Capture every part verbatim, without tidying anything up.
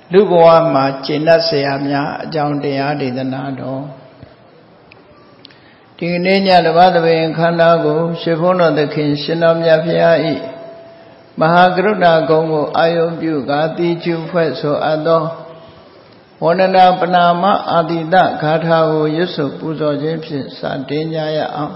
လူဘဝမှာကျင့်တတ်เสียများအကြောင်းတရားဒေသနာတော်ဒီနေ့ညတပတ်တပင်ခန္ဓာကိုရှင်ဘုန်းတော်သခင်ရှင်တော်မြတ်ဖရာဤမဟာကရုဏာကုံကိုအာယုံပြုကာတိကျုဖွဲ့ဆိုအပ်သောဝန္ဒနာပနာမအာတိတဂါထာကိုရွတ်ဆိုပူဇော်ခြင်းဖြင့်စတင်ကြရအောင်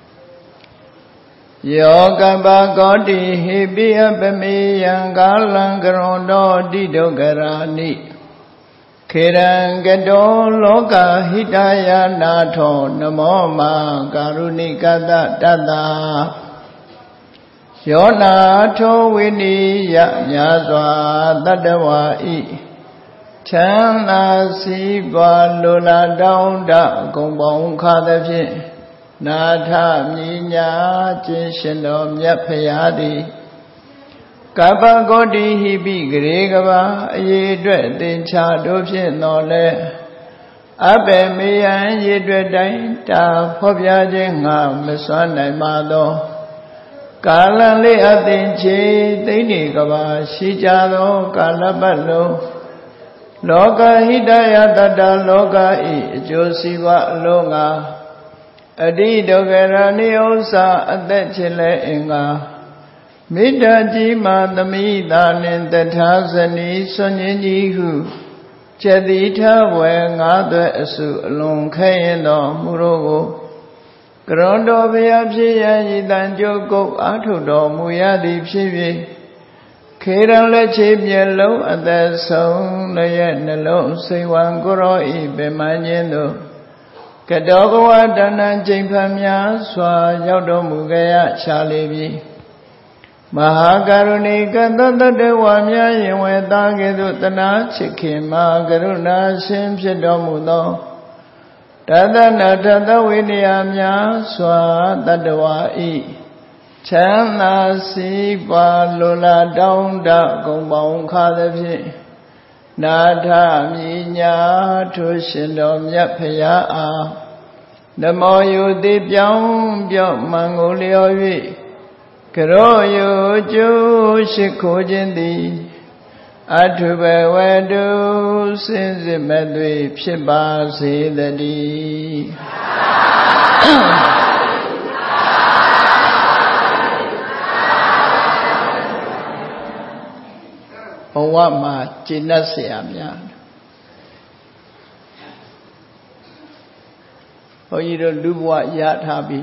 ယောကပ္ပကောတိဟိပိယပမေယံကာလံကရွန်တောတိဒုက္ခရာနိခေရံကတောလောကဟိတယနာထောနမောမာကာရုဏိကတတတ္တယောနာထောဝိနိယညာစွာတတ္တဝါဤချမ်းသာစီးပွားလိုလားတောင်းတဂုံပေါင်းခါသဖြင့်နာထမြညာခြင်းရှင်တော်မြတ်ဖရာသည်ကပ္ပကောတိဟိပိဂရေကဘာအရေးအတွက်သင်္ချာတို့ဖြင့်တော်လဲအဘေမေယံရေအတွက်တိုင်းတာဖော်ပြခြင်းငါမစွမ်းနိုင်ပါသောကာလလေးအသင်ချေသိမ့်နေကဘာရှိကြသောကာလပတ်လုံးလောကဟိတယတတ္တလောကဤအကျိုးစီးပွားအလုံးငါအတိဒုက္ခရဏိဥ္စာအသက်ချစ်လဲအင်္ဂါမေတ္တာကြီးမာသမိတာနှင့်တထာဇနီဆွန်ញင်းကြီးဟုကျက်တိထဝယ်ငါးသွဲအစုအလွန်ခဲရင်တော်မူတို့ကိုကရွန်တော်ဘုရားဖြစ်ရန်ဤတန်ကြိုးကုတ်အားထုတ်တော်မူရသည်ဖြစ်၍ခေရန်လက်ချေမျက်လုံးအသက်ဆုံးလည်းရဲ့နှလုံးစိတ်ဝံကိုရောဤပင်မခြင်းတို့ကတောကဝတဏ္ဏကျိန်ဖန်များစွာရောက်တော်မူကြရရှာလေပြီမဟာကရုဏီကတတတဝါများရင်ဝေသားကဲ့သို့တနာချစ်ခင်မှာကရုဏာရှင်ဖြစ်တော်မူသောတသနာတသဝိနည်းများစွာတတဝါဤချမ်းသာစီးပွားလိုလားတောင်းတဂုံပေါင်းခါသဖြင့်နာထမြညာထိုရှင်တော်မြတ်ဖရာအားနမောယုတိပြောင်းပြော့မှန်ကိုလျော်၍ကရောယုကျိုးရှိခိုးခြင်းသည်အထုဘဝတုစင်စစ်မဲ့သွေဖြစ်ပါစေတည်းဘဝမှာကျင့်တတ်เสียများဘုန်းကြီးတို့လူဘဝရထားပြီး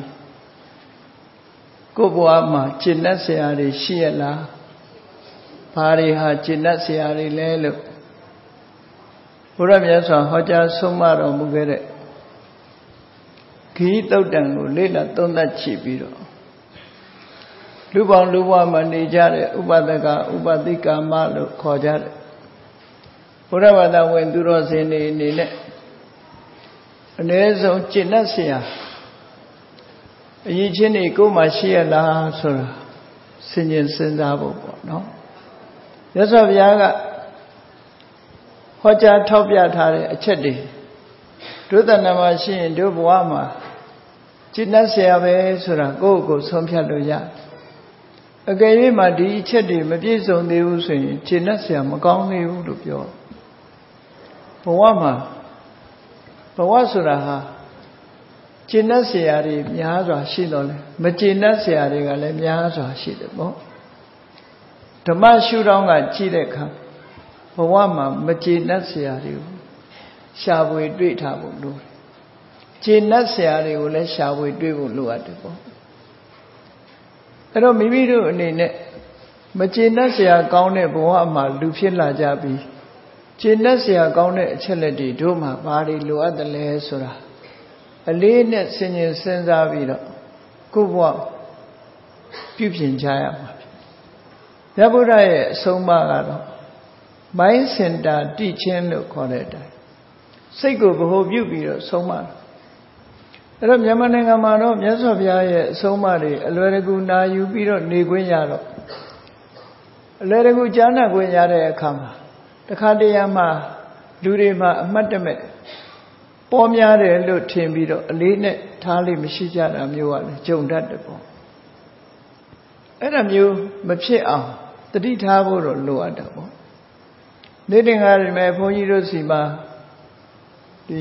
ကိုယ်ဘဝမှာကျင့်တတ်เสียတွေရှိရလားဘာတွေဟာကျင့်တတ်เสียတွေလဲလို့ဘုရားမြတ်စွာဟောကြားဆုံးမတော်မူခဲ့တဲ့ဂီတုတ်တံကိုလေ့လာသုံးသပ်ကြည့်ပြီးတော့လူပေါင်းလူဘဝမှာနေကြတဲ့ဥပဒကဥပတိကာမလို့ခေါ်ကြတယ်ဘုရားဘာသာဝင်သူတော်စင်တွေအနေနဲ့အနည်းဆုံးကျင့်တတ်เสียအရေးချင်းတွေကိုယ်မှရှိရလားဆိုတာစဉ်းကျင်စဉ်းစားဖို့ပေါ့နော်မြတ်စွာဘုရားကဟောကြားထောက်ပြထားတဲ့အချက်တွေဒုသနာမှာရှိရင်ဒုဘဝမှာကျင့်တတ်เสียပဲဆိုတာကိုယ့်ကိုယ်ဆုံးဖြတ်လို့ရအကယ်၍မှဒီအချက်တွေမပြည့်စုံသေးဘူးဆိုရင်ကျင့်တတ်เสียမကောင်းသေးဘူးလို့ပြောဘဝမှာဘဝဆိုတာဟာကျင့်တတ်เสียတွေများစွာရှိတော့လေမကျင့်တတ်เสียတွေကလည်းများစွာရှိတယ်ပေါ့ဓမ္မရှုထောင့်ကကြည့်တဲ့အခါဘဝမှာမကျင့်တတ်เสียတွေကိုရှားပွေတွေ့ထားဖို့လိုတယ်ကျင့်တတ်เสียတွေကိုလည်းရှားပွေတွေ့ဖို့လိုအပ်တယ်ပေါ့အဲ့တော့မိမိတို့အနေနဲ့မကျင့်တတ်เสียကောင်းတဲ့ဘဝမှာလူဖြစ်လာကြပြီးကျင့်တတ်เสียကောင်းတဲ့အချက်လက်တွေတို့မှာဘာတွေလိုအပ်တယ်လဲဆိုတာအလေးနဲ့စဉ်းကျင်စဉ်းစားပြီးတော့ကိုယ့်ဘဝပြုပြင်ကြရမှာမြတ်ဗုဒ္ဓရဲ့အဆုံးအမကတော့ mind center တိချင်းလို့ခေါ်တဲ့အတိုင်းစိတ်ကိုဗဟိုပြုပြီးတော့ဆုံးမတယ်အဲ့တော့မြန်မာနိုင်ငံမှာတော့မြတ်စွာဘုရားရဲ့အဆုံးအမတွေအလွယ်တကူနာယူပြီးတော့နေခွင့်ရတော့အလွယ်တကူကြားနာခွင့်ရတဲ့အခါမှာတခါတရံမှာလူတွေမှာအမှတ်တမဲ့ပေါ်များတယ်လို့ထင်ပြီးတော့အလေးနဲ့ထားလိမ့်မရှိကြတာမျိုးကလည်းကြုံတတ်တယ်ပေါ့အဲ့ဒါမျိုးမဖြစ်အောင်တတိထားဖို့တော့လိုအပ်တာပေါ့နေ့တင်ကားတွေမဲ့ဘုန်းကြီးတို့စီမှာဒီ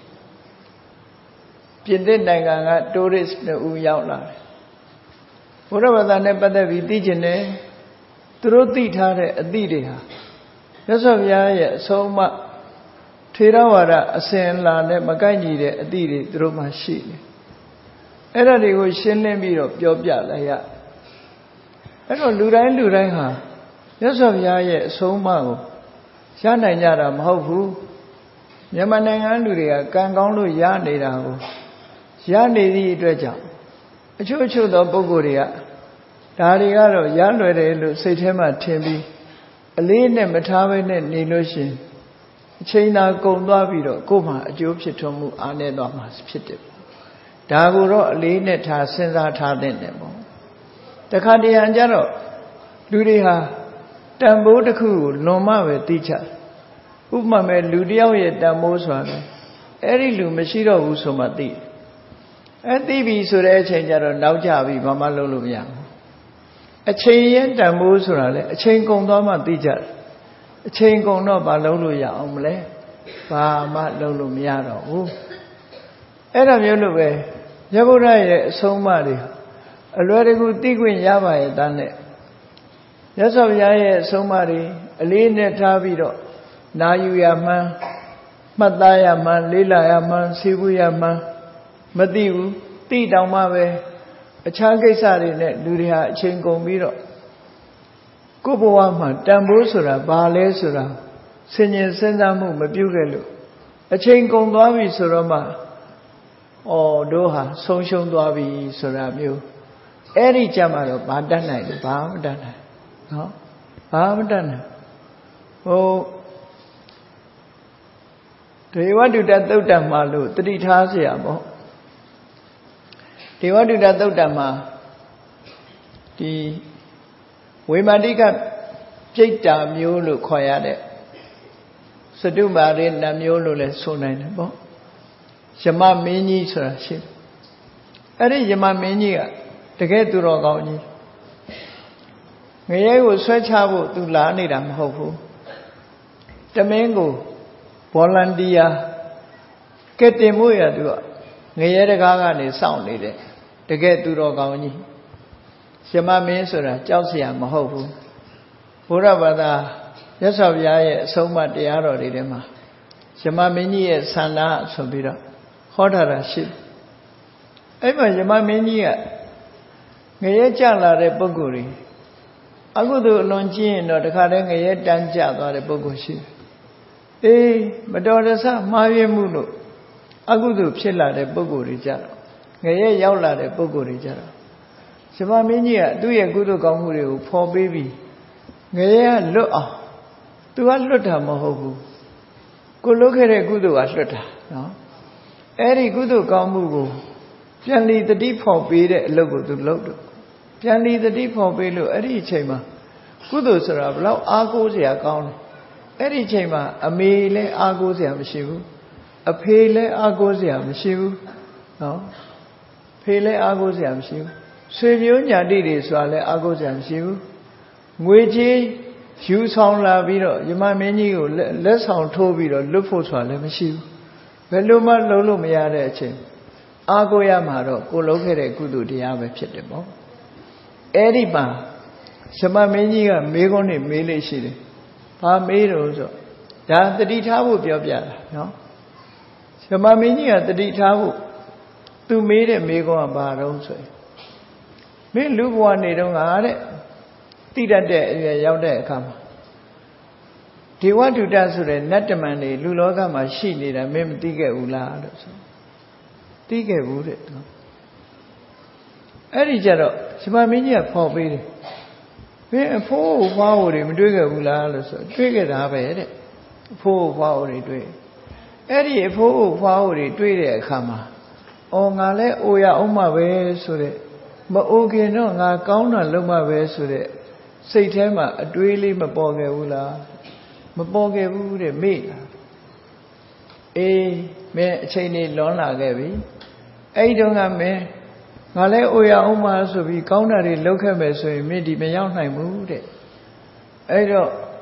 ပြင်သစ်နိုင်ငံက tourist တို့ရောက်လာတယ်ဘုရားဘာသာနဲ့ပတ်သက်ပြီးသိကျင်တယ်သူတို့သိထားတဲ့အသည့်တွေဟာမြတ်စွာဘုရားရဲ့အဆုံးအမထေရဝါဒအစဉ်အလာနဲ့မကိုက်ညီတဲ့အသည့်တွေသူတို့မှရှိတယ်အဲ့ဒါတွေကိုရှင်းလင်းပြီးတော့ပြောပြလိုက်ရအဲ့တော့လူတိုင်းလူတိုင်းဟာမြတ်စွာဘုရားရဲ့အဆုံးအမကိုရနိုင်ကြတာမဟုတ်ဘူးမြန်မာနိုင်ငံလူတွေကကံကောင်းလို့ရနေတာကိုရနေသည့်အတွက်ကြောင့်အချို့အချို့သောပုဂ္ဂိုလ်တွေကဒါတွေကတော့ရလွယ်တယ်လို့စိတ်ထဲမှာထင်ပြီးအလေးနဲ့မထားဘဲနဲ့နေလို့ရှိရင်အချိန်သာကုန်သွားပြီးတော့ကိုယ်မှအကျိုးဖြစ်ထွန်းမှုအားနည်းသွားမှာဖြစ်တယ်ဒါကိုတော့အလေးနဲ့ထားစဉ်းစားထားတဲ့တယ်ပေါ့တခါတရံကြတော့လူတွေဟာတန်ဖိုးတစ်ခုကိုလွန်မှပဲသိချဥပမာမဲ့လူတယောက်ရဲ့တန်ဖိုးဆိုတာလေအဲ့ဒီလူမရှိတော့ဘူးဆိုမှသိတယ်အဲ့သိပြီဆိုတဲ့အချိန်ကျတော့နောက်ကျပြီဘာမှလုပ်လို့မရဘူးအချိန်ရဲ့တန်ဖိုးဆိုတာလေအချိန်ကုန်သွားမှသိကြတယ်အချိန်ကုန်တော့ဘာလုပ်လို့ရအောင်မလဲဘာမှလုပ်လို့မရတော့ဘူးအဲ့ဒါမျိုးလို့ပဲမြတ်ဗုဒ္ဓရဲ့အဆုံးအမတွေအလွယ်တကူသိခွင့်ရပါရဲ့တန်းနဲ့မြတ်စွာဘုရားရဲ့အဆုံးအမတွေအလေးနဲ့ထားပြီးတော့နာယူရမှန်းမှတ်သားရမှန်းလေးလာရမှန်းသိဘူးရမှန်းမသိဘူးသိတောင်မှပဲအခြားကိစ္စတွေနဲ့လူတွေဟာအချိန်ကုန်ပြီးတော့ကိုယ့်ဘဝမှာတန်ဖိုးဆိုတာဘာလဲဆိုတာဆင်ញင်စဉ်းစားမှုမပြုခဲ့လို့အချိန်ကုန်သွားပြီဆိုတော့မှအော်တို့ဟာဆုံးရှုံးသွားပြီဆိုတာမျိုးအဲ့ဒီကြမှာတော့ဘာတတ်နိုင်လဲဘာမတတ်နိုင်နော်ဘာမတတ်နိုင်ဟိုဒေဝတုတ္တသုတ်တံမှာလို့တတိထားเสียပေါ့ဒေဝတုတ္တသုတ်တံမှာဒီဝေမာတိကပြိတ္တာမျိုးလို့ခေါ်ရတဲ့စတုမာရိနမျိုးလို့လည်းဆိုနိုင်တယ်ပေါ့ယမမင်းကြီးဆိုတာရှိတယ်အဲ့ဒီယမမင်းကြီးကတကယ်သူတော်ကောင်းကြီးငရဲကိုဆွဲချဖို့သူလာနေတာမဟုတ်ဘူးတမင်းကိုဗော်လန်တီယာကဲတင်မှုရသူကငရဲတကားကနေစောင့်နေတဲ့တကယ်သူတော်ကောင်းကြီးယမမင်းဆိုတာကြောက်เสียမဟုတ်ဘူးဘုရားဘာသာမြတ်စွာဘုရားရဲ့အဆုံးအမတရားတော်တွေထဲမှာယမမင်းကြီးရဲ့ဆန္ဒဆိုပြီးတော့ဟောထားတာရှိတယ်အဲ့မှာယမမင်းကြီးကငရဲကြလာတဲ့ပုဂ္ဂိုလ်တွေအကုသိုလ်အလွန်ကျင့်ရင်တော့တခါတည်းငရဲတန်းကျသွားတဲ့ပုဂ္ဂိုလ်ရှိတယ်အေးမတော်တဆမှားယွင်းမှုလို့အကုသိုလ်ဖြစ်လာတဲ့ပုဂ္ဂိုလ်တွေကြတော့ငရဲရောက်လာတဲ့ပုဂ္ဂိုလ်တွေကြတော့ယမမင်းကြီးကသူ့ရဲ့ကုသိုလ်ကောင်းမှုတွေကိုဖော်ပေးပြီးငရဲကလွတ်အောင်သူကလွတ်တာမဟုတ်ဘူးကိုလုပ်ခဲ့တဲ့ကုသိုလ်ကလွတ်တာနော်အဲ့ဒီကုသိုလ်ကောင်းမှုကိုပြန်လီတတိဖော်ပေးတဲ့အလုပ်ကိုသူလုပ်တော့ပြန်လီတတိဖော်ပေးလို့အဲ့ဒီအချိန်မှာကုသိုလ်ဆိုတာဘလောက်အားကိုးစရာကောင်းလဲအဲ့ဒီအချိန်မှာအမေလည်းအားကိုးစရာမရှိဘူးအဖေလည်းအားကိုးစရာမရှိဘူးနော်ဖေလည်းအားကိုးစရာမရှိဘူးဆွေမျိုးညာတိတွေဆိုတာလည်းအားကိုးစရာမရှိဘူးငွေကြေးယူဆောင်လာပြီးတော့ယမမင်းကြီးကိုလက်ဆောင်ထိုးပြီးတော့လွတ်ဖို့ဆိုတာလည်းမရှိဘူးဘယ်လိုမှလုံးလို့မရတဲ့အချိန်အားကိုးရမှာတော့ကိုလုံးခဲ့တဲ့ကုသိုလ်တရားပဲဖြစ်တယ်ပေါ့အဲ့ဒီမှာယမမင်းကြီးကမေးခွန်းနဲ့မေးလို့ရှိတယ်ဘာမေးတော့ဆိုဒါတတိထားဖို့ပြောပြတာနော်ယမမင်းကြီးကတတိထားဖို့သူမေးတဲ့မေးခွန်းကဘာတော့ဆိုရင်မင်းလူဘဝနေတော့ငါတဲ့တိတတ်တဲ့အရွယ်ရောက်တဲ့အခါမှာဒေဝတုတ္တဆိုတဲ့နတ်တမန်တွေလူလောကမှာရှိနေတာမင်းမသိခဲ့ဘူးလားလို့ဆိုသိခဲ့ဘူးတဲ့အဲ့ဒီကြတော့ရှင်မမင်းကြီးကဖော်ပေးတယ်မင်းအဖိုးဖွားဟိုတွေမတွေ့ခဲ့ဘူးလားလို့ဆိုတွေ့ခဲ့တာပဲတဲ့အဖိုးဖွားဟိုတွေတွေ့အဲ့ဒီအဖိုးဖွားဟိုတွေတွေ့တဲ့အခါမှာအော်ငါလဲအိုရအောင်မှပဲဆိုတဲ့မအိုခင်တော့ငါကောင်းတာလုပ်မှပဲဆိုတဲ့စိတ်ထဲမှာအတွေးလေးမပေါ်ခဲ့ဘူးလားမပေါ်ခဲ့ဘူးတဲ့မေ့လားအေးမင်းအချိန်လေးလွန်လာခဲ့ပြီအဲ့ဒီတော့ကမင်းငါလဲအိုရအောင်ပါဆိုပြီးကောင်းတာတွေလုပ်ခဲ့မယ်ဆိုရင်မင်းဒီမရောက်နိုင်ဘူးတဲ့အဲ့တော့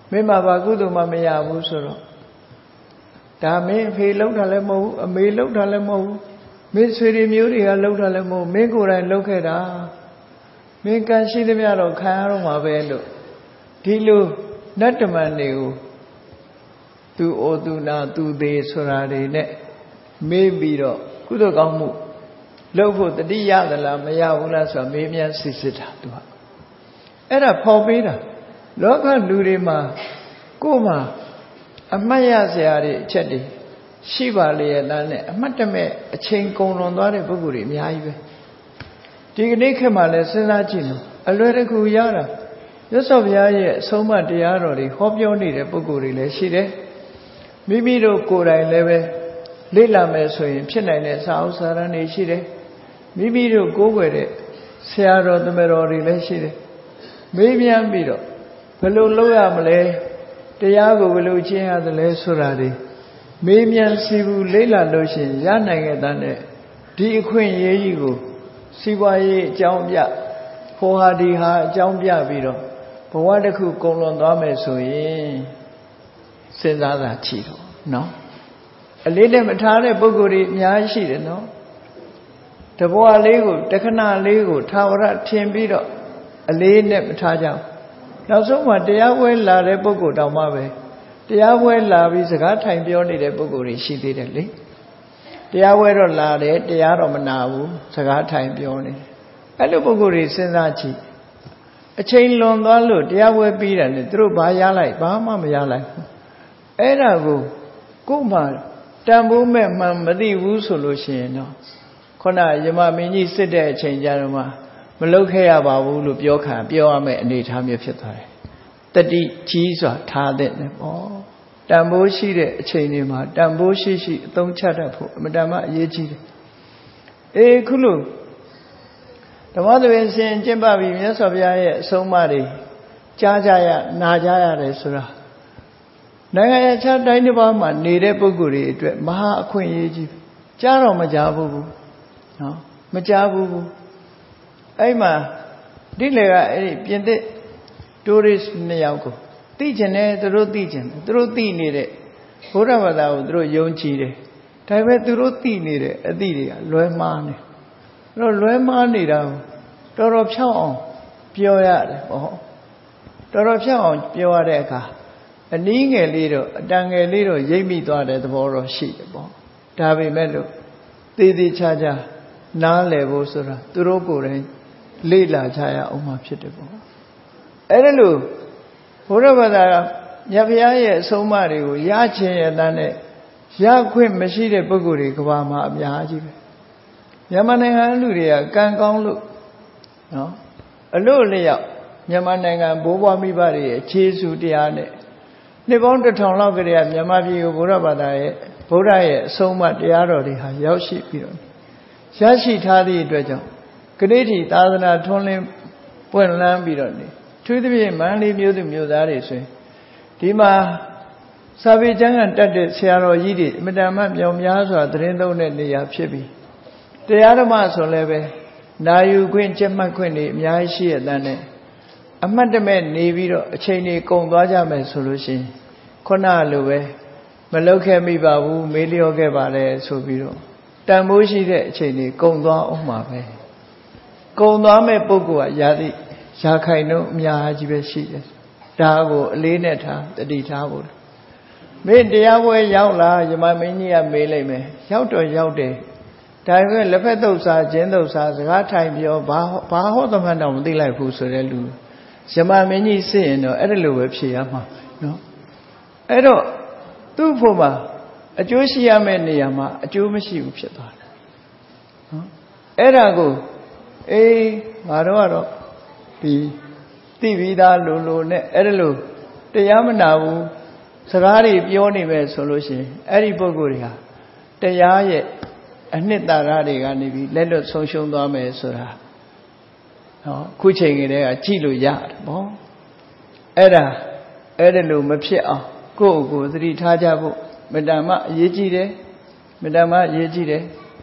မင်းမှာဘာကုသိုလ်မှမရဘူးဆိုတော့ဒါမင်းအဖေလှုပ်တာလည်းမဟုတ်ဘူးအမေလှုပ်တာလည်းမဟုတ်ဘူးမင်းဆွေတွေမျိုးတွေကလှုပ်တာလည်းမဟုတ်မင်းကိုယ်တိုင်လှုပ်ခဲ့တာမင်းကံရှိသမျှတော့ခံရတော့မှာပဲလို့ဒီလိုနတ်တမန်တွေကိုသူအိုသူနာသူသေးဆိုတာတွေနဲ့မေးပြီးတော့ကုသိုလ်ကောင်းမှုလုပ်ဖို့တတိယသလားမရဘူးလားဆိုတာမေးမြန်းစစ်စစ်တာသူကအဲ့ဒါဖော်ပေးတာလောကလူတွေမှာကိုယ်မှာအမှတ်ရစရာတွေအချက်တွေရှိပါလေရဲ့လားနဲ့အမှတ်တမဲ့အချိန်ကုန်လွန်သွားတဲ့ပုဂ္ဂိုလ်တွေအများကြီးပဲဒီကနေ့ခေတ်မှာလည်းစဉ်းစားကြည့်လို့အလွယ်တကူရတာမြတ်စွာဘုရားရဲ့အဆုံးအမတရားတော်တွေဟောပြောနေတဲ့ပုဂ္ဂိုလ်တွေလည်းရှိတယ်မိမိတို့ကိုယ်တိုင်လည်းပဲလေ့လာမယ်ဆိုရင်ဖြစ်နိုင်တဲ့စာအုပ်စာတမ်းတွေရှိတယ်မိမိတို့ကိုးကွယ်တဲ့ဆရာတော်သမတော်တွေလည်းရှိတယ်မေးမြန်းပြီးတော့ဘယ်လိုလုပ်ရမလဲတရားကိုဘယ်လိုကျင့်ရသလဲဆိုတာတွေမေးမြန်းစီဘူးလေ့လာလို့ရှိရင်ရနိုင်ခဲ့တဲ့ဒီအခွင့်အရေးကြီးကိုစီးပွားရေးအကြောင်းပြဟိုဟာဒီဟာအကြောင်းပြပြီးတော့ဘဝတစ်ခုကုန်လွန်သွားမယ်ဆိုရင်စဉ်းစားတာချီတော့နော်အလေးနဲ့မထားတဲ့ပုဂ္ဂိုလ်တွေအများကြီးရှိတယ်နော်တဘဝလေးကိုတခဏလေးကိုသာဝရထင်ပြီးတော့အလေးနဲ့မထားကြဘူးနောက်ဆုံးမှတရားပွဲလာတဲ့ပုဂ္ဂိုလ်တောင်မှပဲတရားပွဲလာပြီးစကားထိုင်ပြောနေတဲ့ပုဂ္ဂိုလ်တွေရှိသေးတယ်လေတရားပွဲတော့လာတယ်တရားတော့မနာဘူးစကားထိုင်ပြောနေအဲ့လိုပုဂ္ဂိုလ်တွေစဉ်းစားကြည့်အချိန်လွန်သွားလို့တရားပွဲပြီးတယ်နဲ့သူတို့ဘာရလိုက်ဘာမှမရလိုက်ဘူးအဲ့ဒါကိုကို့မှာတန်ဖိုးမဲ့မှန်မသိဘူးဆိုလို့ရှိရင်တော့ခုနယမမင်းကြီးစစ်တဲ့အချိန်ကြတော့မှမလုပ်ခဲ့ရပါဘူးလို့ပြောခံပြောရမယ့်အနေအထားမျိုးဖြစ်သွားတယ်တတိကြီးစွာထားတဲ့နဲ့ပေါ့တန်ဖိုးရှိတဲ့အချိန်တွေမှာတန်ဖိုးရှိရှိအသုံးချတတ်ဖို့အမတန်မှအရေးကြီးတယ်အေးခုလို့ဓမ္မသဘင်ရှင်ကျင့်ပပြီးမြတ်စွာဘုရားရဲ့အဆုံးအမတွေကြားကြရနာကြရတယ်ဆိုတာနိုင်ငံခြားတိုင်းတစ်ပါးမှာနေတဲ့ပုဂ္ဂိုလ်တွေအတွက်မဟာအခွင့်အရေးကြီးကြားတော့မကြားဘူးဘူးနော်မကြားဘူးဘူးအဲ့မှာဒီလေကအဲ့ဒီပြင်သစ် tourist နှစ်ယောက်ကိုသိကျင်တယ်သူတို့သိကျင်တယ်သူတို့သိနေတဲ့ဘုရားဘာသာကိုသူတို့ယုံကြည်တယ်ဒါပေမဲ့သူတို့သိနေတဲ့အသည့်တွေကလွဲမှားနေအဲ့တော့လွဲမှားနေတာကိုတော်တော်ဖြောက်အောင်ပြောရတယ်ပေါ့တော်တော်ဖြောက်အောင်ပြောရတဲ့အခါအနည်းငယ်လေးတော့အတန်ငယ်လေးတော့ရိပ်မိသွားတဲ့သဘောတော့ရှိတယ်ပေါ့ဒါပေမဲ့လို့သေသေးချာချာနားလည်ဖို့ဆိုတာသူတို့ကိုယ်တိုင်လေ့လာကြရအောင်မှဖြစ်တယ်ပေါ့အဲ့ဒါလို့ဘုရားဘာသာမြတ်ဘုရားရဲ့အဆုံးအမတွေကိုရခြင်းရတဲ့နဲ့ရခွင့်မရှိတဲ့ပုဂ္ဂိုလ်တွေကဘာမှအများကြီးပဲမြန်မာနိုင်ငံလူတွေကကံကောင်းလို့နော်အလို့လျောက်မြန်မာနိုင်ငံဘိုးဘွားမိဘတွေရဲ့ခြေဆုတရားနဲ့နှစ်ပေါင်းတစ်ထောင်လောက်ကတည်းကမြန်မာပြည်ကိုဘုရားဘာသာရဲ့ဘုရားရဲ့အဆုံးအမတရားတော်တွေဟာရောက်ရှိပြီးတော့ရရှိထားသည့်အတွက်ကြောင့်ကနေ့ထိသာသနာထွန်းလင်းပွင့်လန်းပြီးတော့နေသူသဖြင့်မန္တလေးမြို့သူမြို့သားတွေဆိုရင်ဒီမှာစာပေကျမ်းကတတ်တဲ့ဆရာတော်ကြီးတွေအမတန်မှမြောင်များစွာသတင်းသုံးတဲ့နေရာဖြစ်ပြီးတရားဓမ္မဆိုလည်းပဲနာယူခွင့်ကျက်မှတ်ခွင့်တွေအများကြီးရှိရတဲ့အမှတ်တမဲ့နေပြီးတော့အချိန်တွေကုန်သွားကြမယ်ဆိုလို့ရှိရင်ခုနလိုပဲမလောက်ခဲ့မိပါဘူးမေးလျော့ခဲ့ပါတယ်ဆိုပြီးတော့တန်ဖိုးရှိတဲ့အချိန်တွေကုန်သွားအောင်မှာပဲကုန်သွားမဲ့ပုဂ္ဂိုလ်ကယာတိရာခိုင်နှုန်းအများကြီးပဲရှိတယ်ဒါကိုအလေးနဲ့ထားတတိထားဖို့မင်းတရားပွဲရောက်လာယမမင်းကြီးကမေးလိုက်မယ်ရောက်တော့ရောက်တယ်ဒါပေမဲ့လက်ဖက်သုတ်စားကျင်းသုတ်စားစကားထိုင်ပြောဘာဘာဟောသမှန်းတော့မသိလိုက်ဘူးဆိုတဲ့လူယမမင်းကြီးစစ်ရင်တော့အဲ့ဒါလိုပဲဖြေရမှာနော်အဲ့တော့သူ့ဖို့မှာအကျိုးရှိရမယ့်နေရာမှာအကျိုးမရှိဘူးဖြစ်သွားတယ်နော်အဲ့ဒါကိုအေးငါတို့ကတော့ဒီသိပြီးသားလိုလိုနဲ့အဲ့ဒါလိုတရားမနာဘူးစကားတွေပြောနေမယ်ဆိုလို့ရှိရင်အဲ့ဒီပုဂ္ဂိုလ်တွေဟာတရားရဲ့အနှစ်သာရတွေကနေပြီးလက်လွတ်ဆုံးရှုံးသွားမယ်ဆိုတာနော်ခုချိန်ကလေးကကြည့်လို့ရတယ်ပေါ့အဲ့ဒါအဲ့ဒါလိုမဖြစ်အောင်ကိုယ့်ကိုယ်သတိထားကြဖို့မတ္တမအရေးကြီးတယ်မတ္တမအရေးကြီးတယ်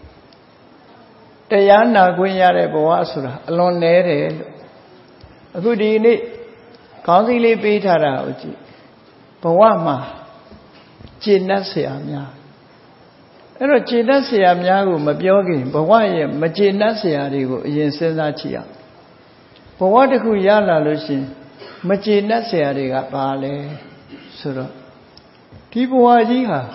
တရားနာခွင့်ရတဲ့ဘဝဆိုတာအလွန်နည်းတယ်လို့အခုဒီနေ့ခေါင်းစည်းလေးပေးထားတာကိုကြည့်ဘဝမှာကျေနပ်เสียများအဲ့တော့ကျေနပ်เสียများကိုမပြောခင်ဘဝရဲ့မကျေနပ်เสียတွေကိုအရင်စဉ်းစားကြည့်အောင်ဘဝတစ်ခုရလာလို့ရှိရင်မကျေနပ်เสียတွေကဘာလဲဆိုတော့ဒီဘဝကြီးဟာ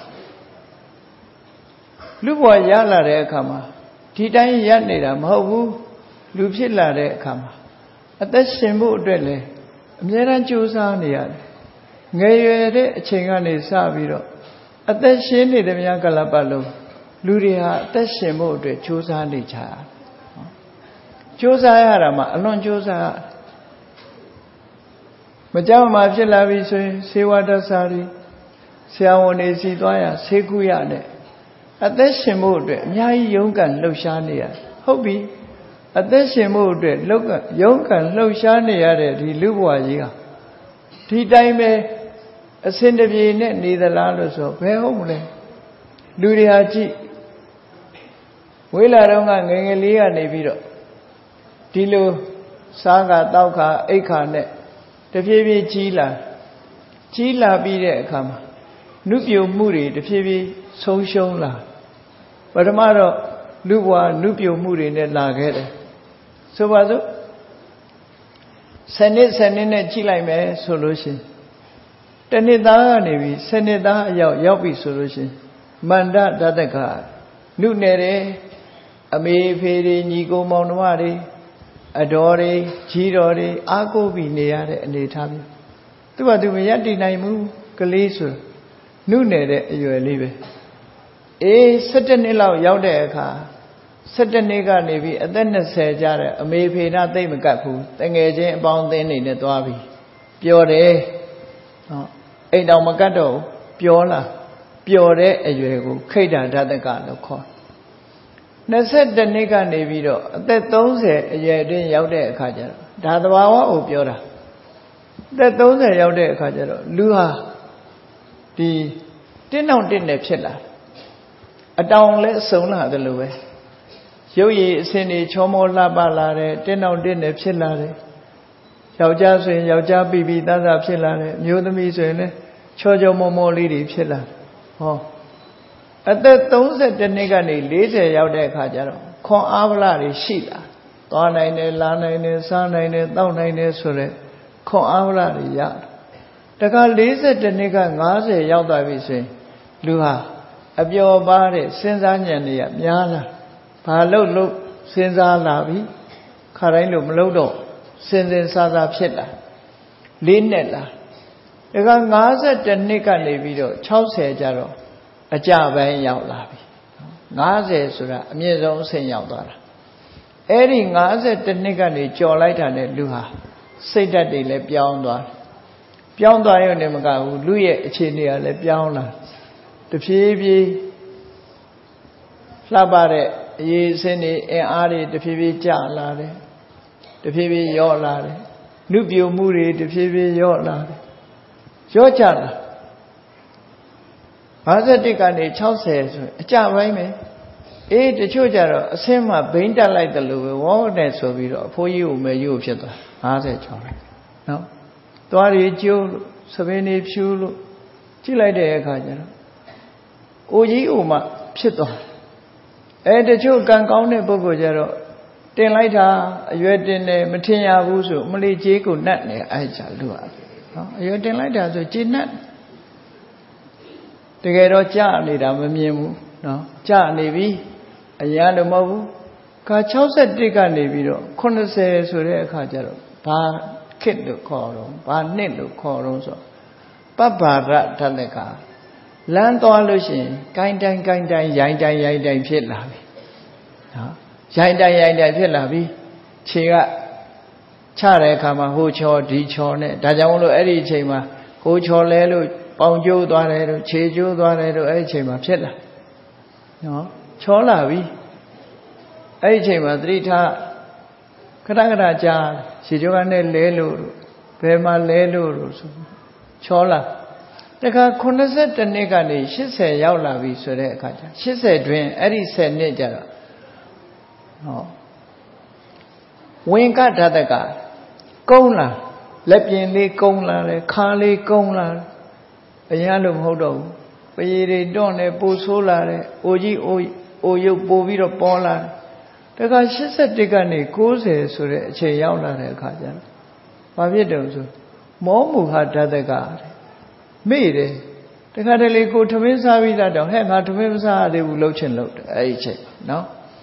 လူဘဝရလာတဲ့အခါမှာဒီတိုင်းရပ်နေတာမဟုတ်ဘူးလူဖြစ်လာတဲ့အခါမှာအသက်ရှင်ဖို့အတွက်လည်းအများအားကြိုးစားနေရတယ်ငယ်ရွယ်တဲ့အချိန်ကနေစပြီးတော့အသက်ရှင်နေတဲ့များကလပတ်လုံးလူတွေဟာအသက်ရှင်ဖို့အတွက်ကြိုးစားနေကြတယ်ကြိုးစားရတာမှအလွန်ကြိုးစားမကြောက်မှဖြစ်လာပြီဆိုရင်ဆေးဝါးတဆာရီဆရာဝန်တွေစီသွားရဆေးကုရတဲ့အသက်ရှင်ဖို့အတွက်အများကြီးရုန်းကန်လှုပ်ရှားနေရဟုတ်ပြီအသက်ရှင်ဖို့အတွက်လှုပ်ကန်ရုန်းကန်လှုပ်ရှားနေရတဲ့ဒီလူဘဝကြီးဟာဒီတိုင်းပဲအစင်တပြေနဲ့နေသလားလို့ဆိုဘယ်ဟုတ်မလဲလူတွေဟာကြည့်ဝေးလာတော့ကငယ်ငယ်လေးကနေပြီးတော့ဒီလိုစားကတောက်ခါအိတ်ခါနဲ့တဖြည်းဖြည်းကြီးလာကြီးလာပြီးတဲ့အခါမှာနုပြိုမှုတွေတဖြည်းဖြည်းဆုံးရှုံးလာပထမတော့လူဘဝနုပြိုမှုတွေနဲ့လာခဲ့တယ်ဆိုပါစို့ဆယ်နှစ်ဆယ်နှစ်နဲ့ကြီးလိုက်မယ်ဆိုလို့ရှိရင်တနှစ်သားကနေပြီးဆယ်နှစ်သားအရောက်ရောက်ပြီဆိုလို့ရှိရင်မန္တတတကနုနယ်တယ်အမေဖေတွေညီကိုမောင်နှမတွေအတော်တွေကြီးတော်တွေအားကိုးပြီးနေရတဲ့အနေထားမျိုးသူကသူမရတည်နိုင်ဘူးကလေးဆိုနုနယ်တဲ့အရွယ်လေးပဲအေးဆယ်နှစ်လောက်ရောက်တဲ့အခါဆယ်နှစ်ကနေပြီးအသက်၂၀ကျတဲ့အမေဖေနာသိမ့်မကတ်ဘူးတငယ်ချင်းအပေါင်းအသင်းတွေနဲ့သွားပြီးပျော်တယ်ဟောအိမ်တော်မကတ်တော့ပျော်လာပျော်တဲ့အရွယ်ကိုခိတ္တဓတကလို့ခေါ်၂၁နှစ်ကနေပြီးတော့အသက်၃၀အရွယ်အတွင်းရောက်တဲ့အခါကျတော့ဒါသဘာဝကိုပြောတာအသက်၃၀ရောက်တဲ့အခါကျတော့လူဟာဒီတင်းတောင်တင်းနဲ့ဖြစ်လာအတောင်လဲစုံလာတယ်လို့ပဲရုပ်ရည်အစင်းတွေချောမောလှပလာတယ်တင်းတောင်တင်းနဲ့ဖြစ်လာတယ်ယောက်ျားဆိုရင်ယောက်ျားပြီးပြီးသားသားဖြစ်လာတယ်အမျိုးသမီးဆိုရင်လည်းချောချောမောမောလေးတွေဖြစ်လာဟောအသက်၃၁နှစ်ကနေ၄၀ရောက်တဲ့အခါကျတော့ခွန်အားဗလာတွေရှိလာသွားနိုင်တယ်လာနိုင်တယ်စားနိုင်တယ်တောက်နိုင်တယ်ဆိုတော့ခွန်အားဗလာတွေရတခါ၄၁နှစ်က၅၀ရောက်သွားပြီဆိုရင်လူဟာအပျော်ပါတဲ့စဉ်းစားဉာဏ်တွေကများလာဘာလို့လို့စဉ်းစားလာပြီခါတိုင်းလို့မလုပ်တော့စဉ်းစဉ်းစားစားဖြစ်လာလေးနဲ့လာဒါက၅၁နှစ်ကနေပြီးတော့၆၀ကျတော့အကြပိုင်းရောက်လာပြီ၅၀ဆိုတာအမြင့်ဆုံးအဆင့်ရောက်သွားတာအဲ့ဒီ၅၁နှစ်ကနေကြော်လိုက်တာနဲ့လူဟာစိတ်ဓာတ်တွေလည်းပြောင်းသွားတယ်ပြောင်းသွားရုံနဲ့မကဘူးလူရဲ့အခြေအနေကလည်းပြောင်းလာတဖြည်းဖြည်းလှပတဲ့အရေးအစင်းတွေအင်အားတွေတဖြည်းဖြည်းကျလာတယ်တဖြည်းဖြည်းရော့လာတယ်နုပြိုမှုတွေတဖြည်းဖြည်းရော့လာတယ်ရော့ကျလာ၅၁ကနေ၆၀ဆိုရင်အကြပိုင်းပဲအေးတချို့ကြတော့အဆင်းမှဘိန်းတက်လိုက်တယ်လို့ပဲဝေါနဲ့ဆိုပြီးတော့အဖိုးကြီးကိုမဲယူဖြစ်သွား၅၀ကျော်တယ်နော်သွားရီကျိုးလို့သပင်းတွေဖြူလို့ကြည့်လိုက်တဲ့အခါကျတော့အိုကြီးအိုမဖြစ်သွားအဲတချို့ကံကောင်းတဲ့ပုဂ္ဂိုလ်ကြတော့တင်လိုက်တာအရွယ်တင်တယ်မထင်ရဘူးဆိုမလေးကြီးကိုနှက်နေအဲ့ချာလူဟာနော်အရွယ်တင်လိုက်တာဆိုကြီးနှက်တကယ်တော့ကြာနေတာမမြင်ဘူးနော်ကြာနေပြီအရန်တော့မဟုတ်ဘူးခါ၆၁ကနေပြီးတော့၈၀ဆိုတဲ့အခါကျတော့ဘာခေတ်လို့ခေါ်တော့ဘာနှစ်လို့ခေါ်တော့ဆိုပပ္ပါရဓတကလမ်းသွားလို့ရှိရင်ကိုင်းတိုင်းကိုင်းတိုင်းရိုင်းတိုင်းရိုင်းတိုင်းဖြစ်လာပြီနော်ရိုင်းတိုင်းရိုင်းတိုင်းဖြစ်လာပြီခြေကချတဲ့အခါမှာဟိုချောဒီချောနဲ့ဒါကြောင့်မလို့အဲ့ဒီအချိန်မှာဟိုချောလဲလို့ပေါင်ကျိုးသွားတယ်တို့ခြေကျိုးသွားတယ်တို့အဲ့ဒီအချိန်မှာဖြစ်လာနော်ချောလာပြီအဲ့ဒီအချိန်မှာသတိထားခဏခဏကြာခြေကျိုးကနေလဲလို့ဘယ်မှာလဲလို့ဆိုချောလာတခါ၈၁နှစ်ကနေ၈၀ရောက်လာပြီဆိုတဲ့အခါကျ၈၀တွင်အဲ့ဒီ၁၀နှစ်ကျတော့ဟောဝင်ကဓတကကုန်းလာလက်ပြင်လေးကုန်းလာတယ်ခါလေးကုန်းလာအရင်လို့မဟုတ်တော့ဘူးပရေတွေတွန့်နေပိုဆိုးလာတယ်အိုကြီးအိုအိုရုပ်ပိုပြီးတော့ပေါ်လာတယ်ဒါကရှစ်ဆယ့်တစ်ကနေကိုးဆယ်ဆိုတဲ့အချိန်ရောက်လာတဲ့အခါကျတော့ဘာဖြစ်တယ်ဆိုမောမူဟာဓာတကမေ့တယ်တခါတလေကိုထမင်းစားပြီးသားတော့ဟဲ့ငါထမင်းမစားရသေးဘူးလှုပ်ချင်လှုပ်တယ်အဲ့ဒီအချိန်နော်